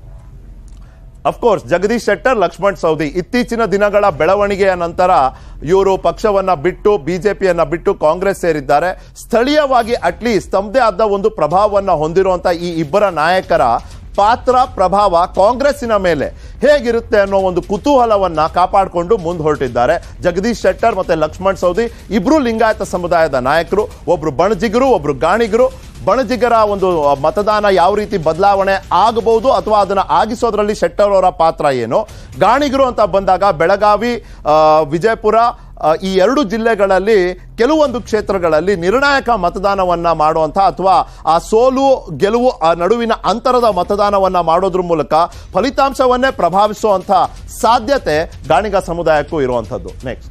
ಅಫ್ಕೋರ್ಸ್ ಜಗದೀಶ್ ಶೆಟ್ಟರ್, ಲಕ್ಷ್ಮಣ್ ಸವದಿ ಇತ್ತೀಚಿನ ದಿನಗಳ ಬೆಳವಣಿಗೆಯ ನಂತರ ಇವರು ಪಕ್ಷವನ್ನ ಬಿಟ್ಟು ಬಿಜೆಪಿಯನ್ನ ಬಿಟ್ಟು ಕಾಂಗ್ರೆಸ್ ಸೇರಿದ್ದಾರೆ. ಸ್ಥಳೀಯವಾಗಿ ಅಟ್ಲೀಸ್ಟ್ ತಮ್ಮದೇ ಆದ ಒಂದು ಪ್ರಭಾವವನ್ನು ಹೊಂದಿರುವಂತಹ ಈ ಇಬ್ಬರ ನಾಯಕರ ಪಾತ್ರ ಪ್ರಭಾವ ಕಾಂಗ್ರೆಸ್ಸಿನ ಮೇಲೆ ಹೇಗಿರುತ್ತೆ ಅನ್ನೋ ಒಂದು ಕುತೂಹಲವನ್ನ ಕಾಪಾಡಿಕೊಂಡು ಮುಂದೆ ಹೊರಟಿದ್ದಾರೆ. ಜಗದೀಶ್ ಶೆಟ್ಟರ್ ಮತ್ತೆ ಲಕ್ಷ್ಮಣ್ ಸವದಿ ಇಬ್ರು ಲಿಂಗಾಯತ ಸಮುದಾಯದ ನಾಯಕರು, ಒಬ್ರು ಬಣಜಿಗರು, ಒಬ್ರು ಗಾಣಿಗರು. ಬಣಜಿಗರ ಒಂದು ಮತದಾನ ಯಾವ ರೀತಿ ಬದಲಾವಣೆ ಆಗಬಹುದು ಅಥವಾ ಅದನ್ನು ಆಗಿಸೋದ್ರಲ್ಲಿ ಶೆಟ್ಟರ್ ಅವರ ಪಾತ್ರ ಏನು, ಗಾಣಿಗರು ಅಂತ ಬಂದಾಗ ಬೆಳಗಾವಿ, ವಿಜಯಪುರ ಈ ಎರಡು ಜಿಲ್ಲೆಗಳಲ್ಲಿ ಕೆಲವೊಂದು ಕ್ಷೇತ್ರಗಳಲ್ಲಿ ನಿರ್ಣಾಯಕ ಮತದಾನವನ್ನ ಮಾಡುವಂಥ ಅಥವಾ ಆ ಸೋಲು ಗೆಲುವು ಆ ನಡುವಿನ ಅಂತರದ ಮತದಾನವನ್ನ ಮಾಡೋದ್ರ ಮೂಲಕ ಫಲಿತಾಂಶವನ್ನೇ ಪ್ರಭಾವಿಸುವಂಥ ಸಾಧ್ಯತೆ ಗಾಣಿಗ ಸಮುದಾಯಕ್ಕೂ ಇರುವಂಥದ್ದು. ನೆಕ್ಸ್ಟ್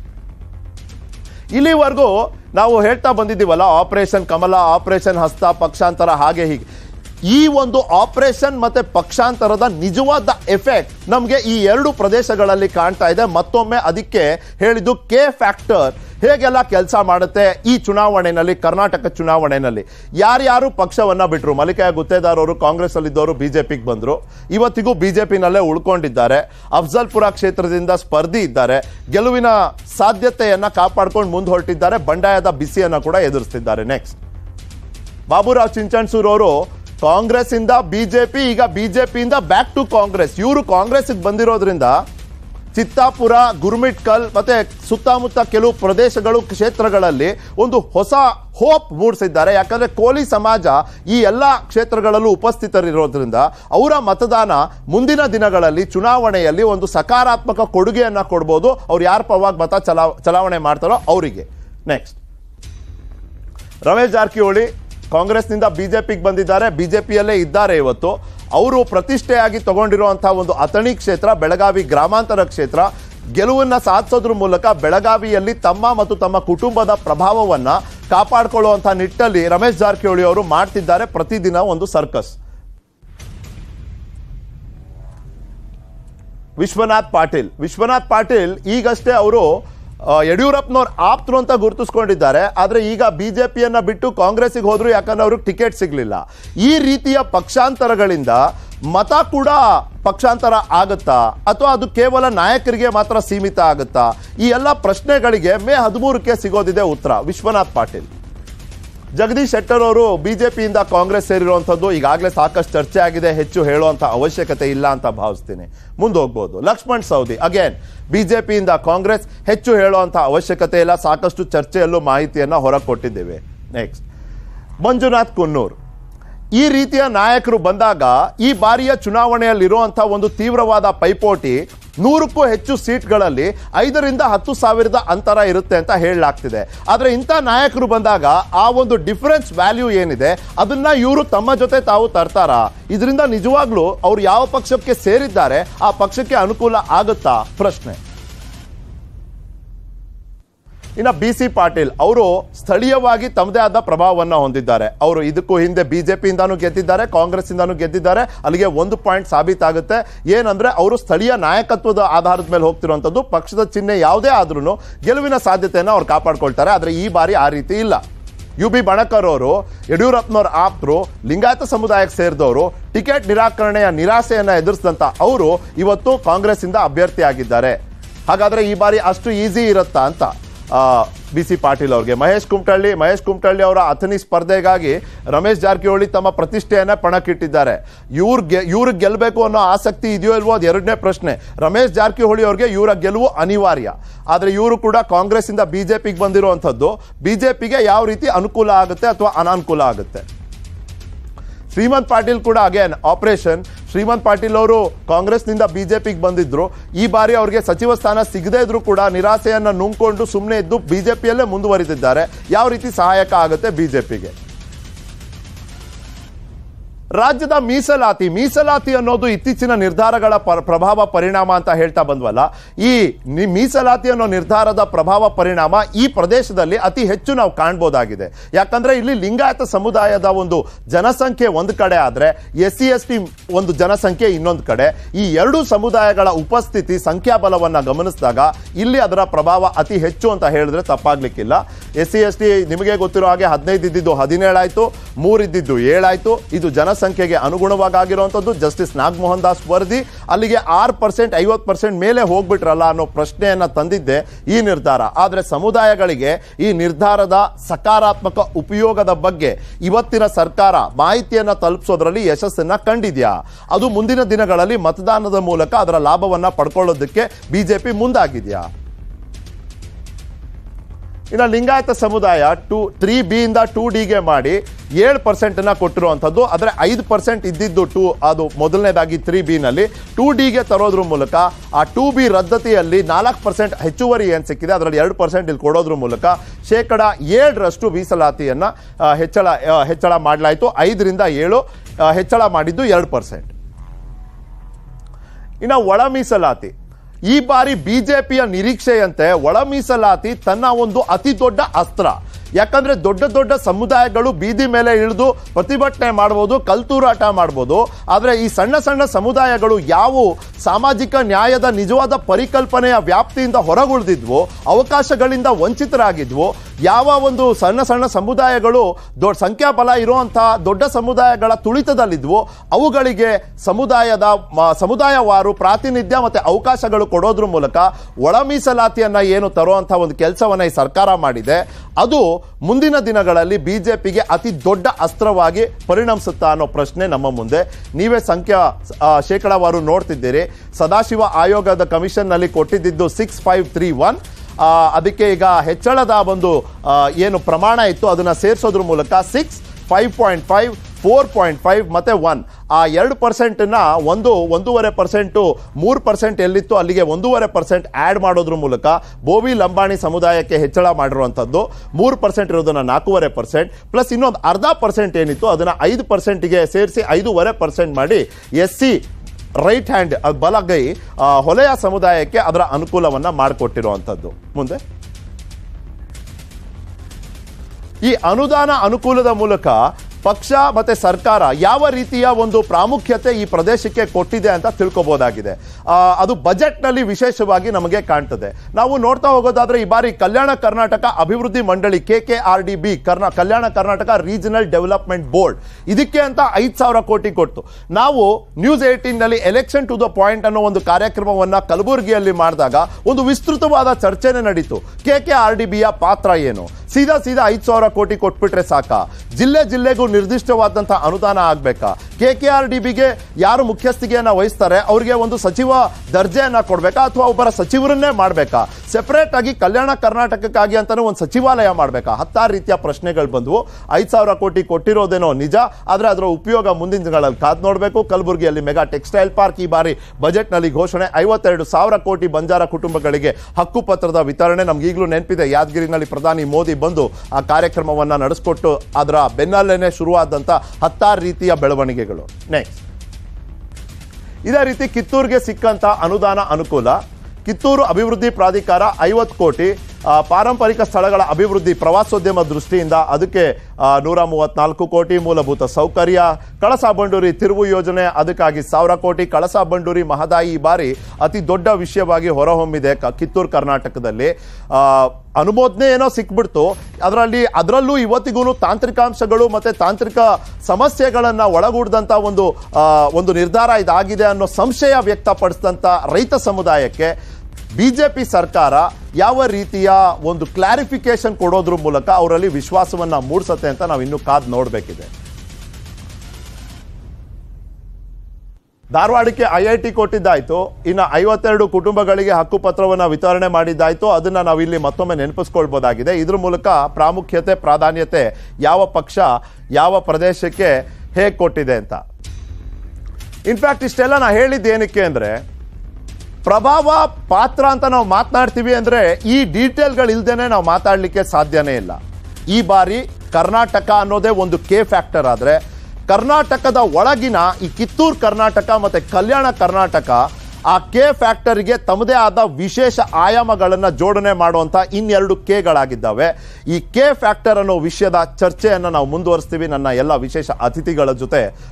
ಇಲ್ಲಿವರೆಗೂ ನಾವು ಹೇಳ್ತಾ ಬಂದಿದ್ದೀವಲ್ಲ, ಆಪರೇಷನ್ ಕಮಲ, ಆಪರೇಷನ್ ಹಸ್ತ, ಪಕ್ಷಾಂತರ, ಹಾಗೆ ಹೀಗೆ. ಈ ಒಂದು ಆಪರೇಷನ್ ಮತ್ತೆ ಪಕ್ಷಾಂತರದ ನಿಜವಾದ ಎಫೆಕ್ಟ್ ನಮಗೆ ಈ ಎರಡು ಪ್ರದೇಶಗಳಲ್ಲಿ ಕಾಣ್ತಾ ಇದೆ. ಮತ್ತೊಮ್ಮೆ ಅದಕ್ಕೆ ಹೇಳಿದ್ದು ಕೆ ಫ್ಯಾಕ್ಟರ್ ಹೇಗೆಲ್ಲ ಕೆಲಸ ಮಾಡುತ್ತೆ ಈ ಚುನಾವಣೆಯಲ್ಲಿ, ಕರ್ನಾಟಕ ಚುನಾವಣೆಯಲ್ಲಿ. ಯಾರ್ಯಾರು ಪಕ್ಷವನ್ನ ಬಿಟ್ಟರು, ಮಲ್ಲಿಕಾರ್ಜುನ ಗುತ್ತೇದಾರ್ ಅವರು ಕಾಂಗ್ರೆಸ್ ಅಲ್ಲಿದ್ದವರು ಬಿಜೆಪಿಗೆ ಬಂದರು, ಇವತ್ತಿಗೂ ಬಿಜೆಪಿನಲ್ಲೇ ಉಳ್ಕೊಂಡಿದ್ದಾರೆ. ಅಫ್ಜಲ್ಪುರ ಕ್ಷೇತ್ರದಿಂದ ಸ್ಪರ್ಧಿ ಇದ್ದಾರೆ, ಗೆಲುವಿನ ಸಾಧ್ಯತೆಯನ್ನ ಕಾಪಾಡ್ಕೊಂಡು ಮುಂದೆ ಹೊರಟಿದ್ದಾರೆ, ಬಂಡಾಯದ ಬಿಸಿಯನ್ನ ಕೂಡ ಎದುರಿಸ್ತಿದ್ದಾರೆ. ನೆಕ್ಸ್ಟ್ ಬಾಬುರಾವ್ ಚಿಂಚಣಸೂರ್ ಅವರು ಕಾಂಗ್ರೆಸ್ ಇಂದ ಬಿಜೆಪಿ, ಈಗ ಬಿಜೆಪಿಯಿಂದ ಬ್ಯಾಕ್ ಟು ಕಾಂಗ್ರೆಸ್. ಇವರು ಕಾಂಗ್ರೆಸ್ಗೆ ಬಂದಿರೋದ್ರಿಂದ ಚಿತ್ತಾಪುರ, ಗುರುಮಿಟ್ಕಲ್ ಮತ್ತೆ ಸುತ್ತಮುತ್ತ ಕೆಲವು ಪ್ರದೇಶಗಳು, ಕ್ಷೇತ್ರಗಳಲ್ಲಿ ಒಂದು ಹೊಸ ಹೋಪ್ ಮೂಡಿಸಿದ್ದಾರೆ. ಯಾಕಂದ್ರೆ ಕೋಲಿ ಸಮಾಜ ಈ ಎಲ್ಲ ಕ್ಷೇತ್ರಗಳಲ್ಲೂ ಉಪಸ್ಥಿತರಿರೋದ್ರಿಂದ ಅವರ ಮತದಾನ ಮುಂದಿನ ದಿನಗಳಲ್ಲಿ ಚುನಾವಣೆಯಲ್ಲಿ ಒಂದು ಸಕಾರಾತ್ಮಕ ಕೊಡುಗೆಯನ್ನ ಕೊಡ್ಬೋದು, ಅವ್ರು ಯಾರ ಪರವಾಗಿ ಮತ ಚಲಾ ಚಲಾವಣೆ ಮಾಡ್ತಾರೋ ಅವರಿಗೆ. ನೆಕ್ಸ್ಟ್ ರಮೇಶ್ ಜಾರಕಿಹೊಳಿ ಕಾಂಗ್ರೆಸ್ನಿಂದ ಬಿಜೆಪಿಗೆ ಬಂದಿದ್ದಾರೆ, ಬಿಜೆಪಿಯಲ್ಲೇ ಇದ್ದಾರೆ ಇವತ್ತು. ಅವರು ಪ್ರತಿಷ್ಠೆಯಾಗಿ ತಗೊಂಡಿರುವಂತಹ ಒಂದು ಅಥಣಿ ಕ್ಷೇತ್ರ, ಬೆಳಗಾವಿ ಗ್ರಾಮಾಂತರ ಕ್ಷೇತ್ರ, ಗೆಲುವನ್ನು ಸಾಧಿಸೋದ್ರ ಮೂಲಕ ಬೆಳಗಾವಿಯಲ್ಲಿ ತಮ್ಮ ಮತ್ತು ತಮ್ಮ ಕುಟುಂಬದ ಪ್ರಭಾವವನ್ನು ಕಾಪಾಡಿಕೊಳ್ಳುವಂಥ ನಿಟ್ಟಲ್ಲಿ ರಮೇಶ್ ಜಾರಕಿಹೊಳಿ ಅವರು ಮಾಡ್ತಿದ್ದಾರೆ ಪ್ರತಿದಿನ ಒಂದು ಸರ್ಕಸ್. ವಿಶ್ವನಾಥ್ ಪಾಟೀಲ್ ವಿಶ್ವನಾಥ್ ಪಾಟೀಲ್ ಈಗಷ್ಟೇ ಅವರು ಯಡಿಯೂರಪ್ಪನವ್ರ ಆಪ್ತರು ಅಂತ ಗುರುತಿಸ್ಕೊಂಡಿದ್ದಾರೆ. ಆದರೆ ಈಗ ಬಿಜೆಪಿಯನ್ನ ಬಿಟ್ಟು ಕಾಂಗ್ರೆಸ್ಸಿಗೆ ಹೋದ್ರು, ಯಾಕಂದ್ರೆ ಅವ್ರಿಗೆ ಟಿಕೆಟ್ ಸಿಗಲಿಲ್ಲ. ಈ ರೀತಿಯ ಪಕ್ಷಾಂತರಗಳಿಂದ ಮತ ಕೂಡ ಪಕ್ಷಾಂತರ ಆಗುತ್ತಾ ಅಥವಾ ಅದು ಕೇವಲ ನಾಯಕರಿಗೆ ಮಾತ್ರ ಸೀಮಿತ ಆಗುತ್ತಾ? ಈ ಎಲ್ಲ ಪ್ರಶ್ನೆಗಳಿಗೆ ಮೇ ಹದಿಮೂರಕ್ಕೆ ಸಿಗೋದಿದೆ ಉತ್ತರ. ವಿಶ್ವನಾಥ್ ಪಾಟೀಲ್. ಜಗದೀಶ್ ಶೆಟ್ಟರ್ ಅವರು ಬಿಜೆಪಿಯಿಂದ ಕಾಂಗ್ರೆಸ್ ಸೇರಿರುವಂಥದ್ದು ಈಗಾಗಲೇ ಸಾಕಷ್ಟು ಚರ್ಚೆ ಆಗಿದೆ, ಹೆಚ್ಚು ಹೇಳುವಂಥ ಅವಶ್ಯಕತೆ ಇಲ್ಲ ಅಂತ ಭಾವಿಸ್ತೀನಿ. ಮುಂದೆ ಹೋಗ್ಬೋದು. ಲಕ್ಷ್ಮಣ್ ಸವದಿ ಅಗೇನ್ ಬಿಜೆಪಿಯಿಂದ ಕಾಂಗ್ರೆಸ್, ಹೆಚ್ಚು ಹೇಳುವಂಥ ಅವಶ್ಯಕತೆ ಇಲ್ಲ, ಸಾಕಷ್ಟು ಚರ್ಚೆಯಲ್ಲೂ ಮಾಹಿತಿಯನ್ನು ಹೊರಕೊಟ್ಟಿದ್ದೇವೆ. ನೆಕ್ಸ್ಟ್ ಮಂಜುನಾಥ್ ಕುನ್ನೂರ್. ಈ ರೀತಿಯ ನಾಯಕರು ಬಂದಾಗ ಈ ಬಾರಿಯ ಚುನಾವಣೆಯಲ್ಲಿರುವಂಥ ಒಂದು ತೀವ್ರವಾದ ಪೈಪೋಟಿ, ನೂರಕ್ಕೂ ಹೆಚ್ಚು ಸೀಟ್ಗಳಲ್ಲಿ ಐದರಿಂದ ಹತ್ತು ಸಾವಿರದ ಅಂತರ ಇರುತ್ತೆ ಅಂತ ಹೇಳಲಾಗ್ತಿದೆ. ಆದರೆ ಇಂಥ ನಾಯಕರು ಬಂದಾಗ ಆ ಒಂದು ಡಿಫರೆನ್ಸ್ ವ್ಯಾಲ್ಯೂ ಏನಿದೆ ಅದನ್ನ ಇವರು ತಮ್ಮ ಜೊತೆ ತಾವು ತರ್ತಾರಾ? ಇದರಿಂದ ನಿಜವಾಗ್ಲೂ ಅವ್ರು ಯಾವ ಪಕ್ಷಕ್ಕೆ ಸೇರಿದ್ದಾರೆ ಆ ಪಕ್ಷಕ್ಕೆ ಅನುಕೂಲ ಆಗುತ್ತಾ ಪ್ರಶ್ನೆ. ಇನ್ನು ಬಿ ಸಿ ಪಾಟೀಲ್ ಅವರು ಸ್ಥಳೀಯವಾಗಿ ತಮ್ಮದೇ ಆದ ಪ್ರಭಾವವನ್ನು ಹೊಂದಿದ್ದಾರೆ. ಅವರು ಇದಕ್ಕೂ ಹಿಂದೆ ಬಿಜೆಪಿಯಿಂದಾನು ಗೆದ್ದಿದ್ದಾರೆ, ಕಾಂಗ್ರೆಸ್ ಇಂದಾನು ಗೆದ್ದಿದ್ದಾರೆ. ಅಲ್ಲಿಗೆ ಒಂದು ಪಾಯಿಂಟ್ ಸಾಬೀತಾಗುತ್ತೆ. ಏನಂದ್ರೆ ಅವರು ಸ್ಥಳೀಯ ನಾಯಕತ್ವದ ಆಧಾರದ ಮೇಲೆ ಹೋಗ್ತಿರುವಂಥದ್ದು. ಪಕ್ಷದ ಚಿಹ್ನೆ ಯಾವುದೇ ಆದ್ರೂ ಗೆಲುವಿನ ಸಾಧ್ಯತೆಯನ್ನು ಅವ್ರು ಕಾಪಾಡ್ಕೊಳ್ತಾರೆ. ಆದರೆ ಈ ಬಾರಿ ಆ ರೀತಿ ಇಲ್ಲ. ಯು ಬಿ ಬಣಕರ್ ಅವರು ಯಡಿಯೂರಪ್ಪನವ್ರ ಆಪ್ತರು, ಲಿಂಗಾಯತ ಸಮುದಾಯಕ್ಕೆ ಸೇರಿದವರು, ಟಿಕೆಟ್ ನಿರಾಕರಣೆಯ ನಿರಾಸೆಯನ್ನು ಎದುರಿಸಿದಂಥ ಅವರು ಇವತ್ತು ಕಾಂಗ್ರೆಸ್ ಇಂದ ಅಭ್ಯರ್ಥಿಯಾಗಿದ್ದಾರೆ. ಹಾಗಾದ್ರೆ ಈ ಬಾರಿ ಅಷ್ಟು ಈಸಿ ಇರುತ್ತಾ ಅಂತ ಬಿ ಸಿ ಪಾಟೀಲ್ ಅವ್ರಿಗೆ. ಮಹೇಶ್ ಕುಮಟಳ್ಳಿ ಮಹೇಶ್ ಕುಮಟಳ್ಳಿ ಅವರ ಅಥಣಿ ಸ್ಪರ್ಧೆಗಾಗಿ ರಮೇಶ್ ಜಾರಕಿಹೊಳಿ ತಮ್ಮ ಪ್ರತಿಷ್ಠೆಯನ್ನ ಪಣಕ್ಕಿಟ್ಟಿದ್ದಾರೆ. ಇವ್ರಿಗೆ ಇವ್ರಿಗೆ ಗೆಲ್ಲಬೇಕು ಅನ್ನೋ ಆಸಕ್ತಿ ಇದೆಯೋ ಇಲ್ವೋ ಅದು ಎರಡನೇ ಪ್ರಶ್ನೆ. ರಮೇಶ್ ಜಾರಕಿಹೊಳಿ ಅವ್ರಿಗೆ ಇವರ ಗೆಲುವು ಅನಿವಾರ್ಯ. ಆದರೆ ಇವರು ಕೂಡ ಕಾಂಗ್ರೆಸ್ ಇಂದ ಬಿಜೆಪಿಗೆ ಬಂದಿರುವಂಥದ್ದು. ಬಿಜೆಪಿಗೆ ಯಾವ ರೀತಿ ಅನುಕೂಲ ಆಗುತ್ತೆ ಅಥವಾ ಅನಾನುಕೂಲ ಆಗುತ್ತೆ? ಶ್ರೀಮಂತ್ ಪಾಟೀಲ್ ಕೂಡ ಅಗೇನ್ ಆಪರೇಷನ್. ಶ್ರೀಮಂತ್ ಪಾಟೀಲ್ ಅವರು ಕಾಂಗ್ರೆಸ್ನಿಂದ ಬಿಜೆಪಿಗೆ ಬಂದಿದ್ರು. ಈ ಬಾರಿ ಅವರಿಗೆ ಸಚಿವ ಸ್ಥಾನ ಸಿಗದೇ ಇದ್ರೂ ಕೂಡ ನಿರಾಸೆಯನ್ನು ನುಂಗ್ಕೊಂಡು ಸುಮ್ಮನೆ ಇದ್ದು ಬಿಜೆಪಿಯಲ್ಲೇ ಮುಂದುವರಿದಿದ್ದಾರೆ. ಯಾವ ರೀತಿ ಸಹಾಯಕ ಆಗುತ್ತೆ ಬಿಜೆಪಿಗೆ? ರಾಜ್ಯದ ಮೀಸಲಾತಿ ಮೀಸಲಾತಿ ಅನ್ನೋದು ಇತ್ತೀಚಿನ ನಿರ್ಧಾರಗಳ ಪ್ರಭಾವ ಪರಿಣಾಮ ಅಂತ ಹೇಳ್ತಾ ಬಂದ್ವಲ್ಲ, ಈ ಮೀಸಲಾತಿ ಅನ್ನೋ ನಿರ್ಧಾರದ ಪ್ರಭಾವ ಪರಿಣಾಮ ಈ ಪ್ರದೇಶದಲ್ಲಿ ಅತಿ ಹೆಚ್ಚು ನಾವು ಕಾಣ್ಬೋದಾಗಿದೆ. ಯಾಕಂದ್ರೆ ಇಲ್ಲಿ ಲಿಂಗಾಯತ ಸಮುದಾಯದ ಒಂದು ಜನಸಂಖ್ಯೆ ಒಂದು ಕಡೆ ಆದ್ರೆ ಎಸ್ ಸಿ ಎಸ್ ಟಿ ಒಂದು ಜನಸಂಖ್ಯೆ ಇನ್ನೊಂದು ಕಡೆ. ಈ ಎರಡು ಸಮುದಾಯಗಳ ಉಪಸ್ಥಿತಿ ಸಂಖ್ಯಾಬಲವನ್ನ ಗಮನಿಸಿದಾಗ ಇಲ್ಲಿ ಅದರ ಪ್ರಭಾವ ಅತಿ ಹೆಚ್ಚು ಅಂತ ಹೇಳಿದ್ರೆ ತಪ್ಪಾಗ್ಲಿಕ್ಕಿಲ್ಲ. ಎಸ್ ಸಿ ಎಸ್ ಟಿ ನಿಮಗೆ ಗೊತ್ತಿರೋ ಹಾಗೆ ಹದಿನೈದು ಇದ್ದಿದ್ದು ಹದಿನೇಳಾಯ್ತು, ಮೂರಿದ್ದಿದ್ದು ಏಳಾಯ್ತು. ಇದು ಜನ ಸಂಖ್ಯೆಗೆ ಅನುಗುಣವಾಗಿರುವಂಥದ್ದು. ಜಸ್ಟಿಸ್ ನಾಗಮೋಹನ್ ದಾಸ್ ವರದಿ ಅಲ್ಲಿಗೆ ಆರು ಪರ್ಸೆಂಟ್ ಐವತ್ತು ಪರ್ಸೆಂಟ್ ಮೇಲೆ ಹೋಗ್ಬಿಟ್ರಲ್ಲ ಅನ್ನೋ ಪ್ರಶ್ನೆಯನ್ನ ತಂದಿದ್ದೆ ಈ ನಿರ್ಧಾರ. ಆದರೆ ಸಮುದಾಯಗಳಿಗೆ ಈ ನಿರ್ಧಾರದ ಸಕಾರಾತ್ಮಕ ಉಪಯೋಗದ ಬಗ್ಗೆ ಇವತ್ತಿನ ಸರ್ಕಾರ ಮಾಹಿತಿಯನ್ನ ತಲುಪಿಸೋದ್ರಲ್ಲಿ ಯಶಸ್ಸನ್ನ ಕಂಡಿದ್ಯಾ? ಅದು ಮುಂದಿನ ದಿನಗಳಲ್ಲಿ ಮತದಾನದ ಮೂಲಕ ಅದರ ಲಾಭವನ್ನ ಪಡ್ಕೊಳ್ಳೋದಕ್ಕೆ ಬಿಜೆಪಿ ಮುಂದಾಗಿದೆಯಾ? ಇನ್ನು ಲಿಂಗಾಯತ ಸಮುದಾಯ ಟು ತ್ರೀ ಬಿ ಇಂದ ಟೂ ಡಿಗೆ ಮಾಡಿ ಏಳು ಪರ್ಸೆಂಟ್ ಅನ್ನ ಕೊಟ್ಟಿರುವಂಥದ್ದು. ಆದರೆ ಐದು ಪರ್ಸೆಂಟ್ ಇದ್ದಿದ್ದು ಟು ಅದು ಮೊದಲನೇದಾಗಿ ತ್ರೀ ಬಿ ನಲ್ಲಿ ಟೂ ಡಿಗೆ ತರೋದ್ರ ಮೂಲಕ ಆ ಟೂ ಬಿ ರದ್ದತಿಯಲ್ಲಿ ನಾಲ್ಕು ಪರ್ಸೆಂಟ್ ಹೆಚ್ಚುವರಿ ಏನು ಸಿಕ್ಕಿದೆ ಅದರಲ್ಲಿ ಎರಡು ಪರ್ಸೆಂಟ್ ಇಲ್ಲಿ ಕೊಡೋದ್ರ ಮೂಲಕ ಶೇಕಡ ಏಳರಷ್ಟು ಮೀಸಲಾತಿಯನ್ನ ಹೆಚ್ಚಳ ಹೆಚ್ಚಳ ಮಾಡಲಾಯಿತು. ಐದರಿಂದ ಏಳು ಹೆಚ್ಚಳ ಮಾಡಿದ್ದು ಎರಡು ಪರ್ಸೆಂಟ್. ಇನ್ನು ಒಳ ಮೀಸಲಾತಿ ಈ ಬಾರಿ ಬಿಜೆಪಿಯ ನಿರೀಕ್ಷೆಯಂತೆ ಒಳ ಮೀಸಲಾತಿ ತನ್ನ ಒಂದು ಅತಿ ದೊಡ್ಡ ಅಸ್ತ್ರ. ಯಾಕಂದ್ರೆ ದೊಡ್ಡ ದೊಡ್ಡ ಸಮುದಾಯಗಳು ಬೀದಿ ಮೇಲೆ ಇಳಿದು ಪ್ರತಿಭಟನೆ ಮಾಡಬಹುದು, ಕಲ್ತೂರಾಟ ಮಾಡಬಹುದು. ಆದರೆ ಈ ಸಣ್ಣ ಸಣ್ಣ ಸಮುದಾಯಗಳು ಯಾವ ಸಾಮಾಜಿಕ ನ್ಯಾಯದ ನಿಜವಾದ ಪರಿಕಲ್ಪನೆಯ ವ್ಯಾಪ್ತಿಯಿಂದ ಹೊರಗುಳಿದಿದ್ವು, ಅವಕಾಶಗಳಿಂದ ವಂಚಿತರಾಗಿದ್ವು, ಯಾವ ಒಂದು ಸಣ್ಣ ಸಣ್ಣ ಸಮುದಾಯಗಳು ದೊಡ್ಡ ಸಂಖ್ಯಾಬಲ ಇರುವಂತಹ ದೊಡ್ಡ ಸಮುದಾಯಗಳ ತುಳಿತದಲ್ಲಿದ್ವು, ಅವುಗಳಿಗೆ ಸಮುದಾಯದ ಸಮುದಾಯವಾರು ಪ್ರಾತಿನಿಧ್ಯ ಮತ್ತೆ ಅವಕಾಶಗಳು ಕೊಡೋದ್ರ ಮೂಲಕ ಒಳ ಮೀಸಲಾತಿಯನ್ನ ಏನು ತರುವಂತ ಒಂದು ಕೆಲಸವನ್ನ ಈ ಸರ್ಕಾರ ಮಾಡಿದೆ. ಅದು ಮುಂದಿನ ದಿನಗಳಲ್ಲಿ ಬಿಜೆಪಿಗೆ ಅತಿ ದೊಡ್ಡ ಅಸ್ತ್ರವಾಗಿ ಪರಿಣಮಿಸುತ್ತಾ ಅನ್ನೋ ಪ್ರಶ್ನೆ ನಮ್ಮ ಮುಂದೆ. ನೀವೇ ಸಂಖ್ಯಾ ಶೇಕಡಾವಾರು ನೋಡ್ತಿದ್ದೀರಿ. ಸದಾಶಿವ ಆಯೋಗದ ಕಮಿಷನ್ ನಲ್ಲಿ ಕೊಟ್ಟಿದ್ದು ಸಿಕ್ಸ್ ಫೈವ್ ತ್ರೀ ಒನ್. ಅದಕ್ಕೆ ಈಗ ಹೆಚ್ಚಳದ ಒಂದು ಏನು ಪ್ರಮಾಣ ಇತ್ತು ಅದನ್ನ ಸೇರಿಸೋದ್ರ ಮೂಲಕ six five point five four point five ಮತ್ತೆ ಒನ್ ಆ ಎರಡು ಪರ್ಸೆಂಟ್ನ ಒಂದು ಒಂದೂವರೆ ಪರ್ಸೆಂಟು ಮೂರು ಪರ್ಸೆಂಟ್ ಎಲ್ಲಿತ್ತು ಅಲ್ಲಿಗೆ ಒಂದೂವರೆ ಪರ್ಸೆಂಟ್ ಆ್ಯಡ್ ಮಾಡೋದ್ರ ಮೂಲಕ ಬೋವಿ ಲಂಬಾಣಿ ಸಮುದಾಯಕ್ಕೆ ಹೆಚ್ಚಳ ಮಾಡಿರುವಂಥದ್ದು. ಮೂರು ಪರ್ಸೆಂಟ್ ಇರೋದನ್ನ ನಾಲ್ಕೂವರೆ ಪರ್ಸೆಂಟ್ ಪ್ಲಸ್ ಇನ್ನೊಂದು ಅರ್ಧ ಪರ್ಸೆಂಟ್ ಏನಿತ್ತು ಅದನ್ನ ಐದು ಪರ್ಸೆಂಟ್ಗೆ ಸೇರಿಸಿ ಐದೂವರೆ ಪರ್ಸೆಂಟ್ ಮಾಡಿ ಎಸ್ ಸಿ ರೈಟ್ ಹ್ಯಾಂಡ್ ಬಲಗೈ ಆ, ಹೊಲೆಯ ಸಮುದಾಯಕ್ಕೆ ಅದರ ಅನುಕೂಲವನ್ನ ಮಾಡಿಕೊಟ್ಟಿರುವಂಥದ್ದು. ಮುಂದೆ ಈ ಅನುದಾನ ಅನುಕೂಲದ ಮೂಲಕ ಪಕ್ಷ ಮತ್ತೆ ಸರ್ಕಾರ ಯಾವ ರೀತಿಯ ಒಂದು ಪ್ರಾಮುಖ್ಯತೆ ಈ ಪ್ರದೇಶಕ್ಕೆ ಕೊಟ್ಟಿದೆ ಅಂತ ತಿಳ್ಕೊಬಹುದಾಗಿದೆ. ಅದು ಬಜೆಟ್ನಲ್ಲಿ ವಿಶೇಷವಾಗಿ ನಮಗೆ ಕಾಣ್ತದೆ. ನಾವು ನೋಡ್ತಾ ಹೋಗೋದಾದ್ರೆ ಈ ಬಾರಿ ಕಲ್ಯಾಣ ಕರ್ನಾಟಕ ಅಭಿವೃದ್ಧಿ ಮಂಡಳಿ K K R D B ಕರ್ನಾ Kalyana Karnataka regional development board ಇದಕ್ಕೆ ಅಂತ ಐದು ಸಾವಿರ ಕೋಟಿ ಕೊಡ್ತು. ನಾವು ನ್ಯೂಸ್ ಏಟೀನ್ ನಲ್ಲಿ ಎಲೆಕ್ಷನ್ ಟು ದ ಪಾಯಿಂಟ್ ಅನ್ನೋ ಒಂದು ಕಾರ್ಯಕ್ರಮವನ್ನ ಕಲಬುರಗಿಯಲ್ಲಿ ಮಾಡಿದಾಗ ಒಂದು ವಿಸ್ತೃತವಾದ ಚರ್ಚೆನೆ ನಡೀತು. ಕೆ ಕೆ ಆರ್ ಡಿ ಬಿಯ ಪಾತ್ರ ಏನು, ಸೀದಾ ಸೀದಾ ಐದು ಸಾವಿರ ಕೋಟಿ ಕೊಟ್ಬಿಟ್ರೆ ಸಾಕ, ಜಿಲ್ಲೆ ಜಿಲ್ಲೆಗೂ ನಿರ್ದಿಷ್ಟವಾದಂತಹ ಅನುದಾನ ಆಗ್ಬೇಕಾ, ಕೆ ಕೆ ಆರ್ ಡಿ ಬಿಗೆ ಯಾರು ಮುಖ್ಯಸ್ಥಿಕೆಯನ್ನ ವಹಿಸ್ತಾರೆ ಅವರಿಗೆ ಒಂದು ಸಚಿವ ದರ್ಜೆಯನ್ನ ಕೊಡ್ಬೇಕಾ ಅಥವಾ ಒಬ್ಬರ ಸಚಿವರನ್ನೇ ಮಾಡಬೇಕಾ, ಸೆಪರೇಟ್ ಆಗಿ ಕಲ್ಯಾಣ ಕರ್ನಾಟಕಕ್ಕಾಗಿ ಅಂತಾನೆ ಒಂದು ಸಚಿವಾಲಯ ಮಾಡಬೇಕಾ, ಹತ್ತಾರು ರೀತಿಯ ಪ್ರಶ್ನೆಗಳು ಬಂದವು. ಐದು ಸಾವಿರ ಕೋಟಿ ಕೊಟ್ಟಿರೋದೇನೋ ನಿಜ, ಆದ್ರೆ ಅದರ ಉಪಯೋಗ ಮುಂದಿನ ದಿನಗಳಲ್ಲಿ ಕಾದ್ ನೋಡಬೇಕು. ಕಲಬುರಗಿಯಲ್ಲಿ ಮೆಗಾ ಟೆಕ್ಸ್ಟೈಲ್ ಪಾರ್ಕ್ ಈ ಬಾರಿ ಬಜೆಟ್ ನಲ್ಲಿ ಘೋಷಣೆ, ಐವತ್ತೆರಡು ಸಾವಿರ ಕೋಟಿ ಬಂಜಾರ ಕುಟುಂಬಗಳಿಗೆ ಹಕ್ಕು ಪತ್ರದ ವಿತರಣೆ. ನಮ್ಗೆ ಈಗಲೂ ನೆನಪಿದೆ, ಯಾದಗಿರಿನಲ್ಲಿ ಪ್ರಧಾನಿ ಮೋದಿ ಬಂದು ಆ ಕಾರ್ಯಕ್ರಮವನ್ನ ನಡೆಸಿಕೊಟ್ಟು ಅದರ ಬೆನ್ನಲ್ಲೇನೆ ಶುರುವಾದಂತ ಹತ್ತಾರು ರೀತಿಯ ಬೆಳವಣಿಗೆಗಳು. ನೆಕ್ಸ್ಟ್ ಇದೇ ರೀತಿ ಕಿತ್ತೂರಿಗೆ ಸಿಕ್ಕಂತ ಅನುದಾನ ಅನುಕೂಲ. ಕಿತ್ತೂರು ಅಭಿವೃದ್ಧಿ ಪ್ರಾಧಿಕಾರ ಐವತ್ತು ಕೋಟಿ ಪಾರಂಪರಿಕ ಸ್ಥಳಗಳ ಅಭಿವೃದ್ಧಿ ಪ್ರವಾಸೋದ್ಯಮ ದೃಷ್ಟಿಯಿಂದ ಅದಕ್ಕೆ ನೂರ ಮೂವತ್ನಾಲ್ಕು ಕೋಟಿ, ಮೂಲಭೂತ ಸೌಕರ್ಯ, ಕಳಸಾ ಬಂಡೂರಿ ತಿರುವು ಯೋಜನೆ ಅದಕ್ಕಾಗಿ ಸಾವಿರ ಕೋಟಿ. ಕಳಸಾ ಬಂಡೂರಿ ಮಹದಾಯಿ ಈ ಬಾರಿ ಅತಿ ದೊಡ್ಡ ವಿಷಯವಾಗಿ ಹೊರಹೊಮ್ಮಿದೆ ಕಿತ್ತೂರು ಕರ್ನಾಟಕದಲ್ಲಿ. ಅನುಮೋದನೆ ಏನೋ ಸಿಕ್ಬಿಡ್ತು, ಅದರಲ್ಲಿ ಅದರಲ್ಲೂ ಇವತ್ತಿಗೂ ತಾಂತ್ರಿಕಾಂಶಗಳು ಮತ್ತೆ ತಾಂತ್ರಿಕ ಸಮಸ್ಯೆಗಳನ್ನ ಒಳಗೂಡಿದಂತ ಒಂದು ಒಂದು ನಿರ್ಧಾರ ಇದಾಗಿದೆ ಅನ್ನೋ ಸಂಶಯ ವ್ಯಕ್ತಪಡಿಸಿದಂತ ರೈತ ಸಮುದಾಯಕ್ಕೆ ಬಿಜೆಪಿ ಸರ್ಕಾರ ಯಾವ ರೀತಿಯ ಒಂದು ಕ್ಲಾರಿಫಿಕೇಶನ್ ಕೊಡೋದ್ರ ಮೂಲಕ ಅವರಲ್ಲಿ ವಿಶ್ವಾಸವನ್ನ ಮೂಡಿಸುತ್ತೆ ಅಂತ ನಾವು ಇನ್ನೂ ಕಾದ್ ನೋಡಬೇಕಿದೆ. ಧಾರವಾಡಕ್ಕೆ ಐ ಐ ಟಿ ಕೊಟ್ಟಿದ್ದಾಯ್ತು, ಇನ್ನು ಐವತ್ತೆರಡು ಕುಟುಂಬಗಳಿಗೆ ಹಕ್ಕುಪತ್ರವನ್ನು ವಿತರಣೆ ಮಾಡಿದ್ದಾಯ್ತು. ಅದನ್ನ ನಾವು ಇಲ್ಲಿ ಮತ್ತೊಮ್ಮೆ ನೆನಪಿಸ್ಕೊಳ್ಬಹುದಾಗಿದೆ. ಇದ್ರ ಮೂಲಕ ಪ್ರಾಮುಖ್ಯತೆ ಪ್ರಾಧಾನ್ಯತೆ ಯಾವ ಪಕ್ಷ ಯಾವ ಪ್ರದೇಶಕ್ಕೆ ಹೇಗೆ ಕೊಟ್ಟಿದೆ ಅಂತ. ಇನ್ಫ್ಯಾಕ್ಟ್ ಇಷ್ಟೆಲ್ಲ ನಾ ಹೇಳಿದ್ದೇನಕ್ಕೆ ಅಂದ್ರೆ, ಪ್ರಭಾವ ಪಾತ್ರ ಅಂತ ನಾವು ಮಾತನಾಡ್ತೀವಿ ಅಂದ್ರೆ ಈ ಡೀಟೇಲ್ಗಳು ಇಲ್ದೇನೆ ನಾವು ಮಾತಾಡಲಿಕ್ಕೆ ಸಾಧ್ಯನೇ ಇಲ್ಲ. ಈ ಬಾರಿ ಕರ್ನಾಟಕ ಅನ್ನೋದೇ ಒಂದು ಕೆ ಫ್ಯಾಕ್ಟರ್ ಆದ್ರೆ, ಕರ್ನಾಟಕದ ಒಳಗಿನ ಈ ಕಿತ್ತೂರು ಕರ್ನಾಟಕ ಮತ್ತೆ ಕಲ್ಯಾಣ ಕರ್ನಾಟಕ ಆ ಕೆ ಫ್ಯಾಕ್ಟರ್ಗೆ ತಮ್ಮದೇ ಆದ ವಿಶೇಷ ಆಯಾಮಗಳನ್ನು ಜೋಡಣೆ ಮಾಡುವಂಥ ಇನ್ನೆರಡು ಕೆಗಳಾಗಿದ್ದಾವೆ. ಈ ಕೆ ಫ್ಯಾಕ್ಟರ್ ಅನ್ನೋ ವಿಷಯದ ಚರ್ಚೆಯನ್ನು ನಾವು ಮುಂದುವರಿಸ್ತೀವಿ ನನ್ನ ಎಲ್ಲ ವಿಶೇಷ ಅತಿಥಿಗಳ ಜೊತೆ.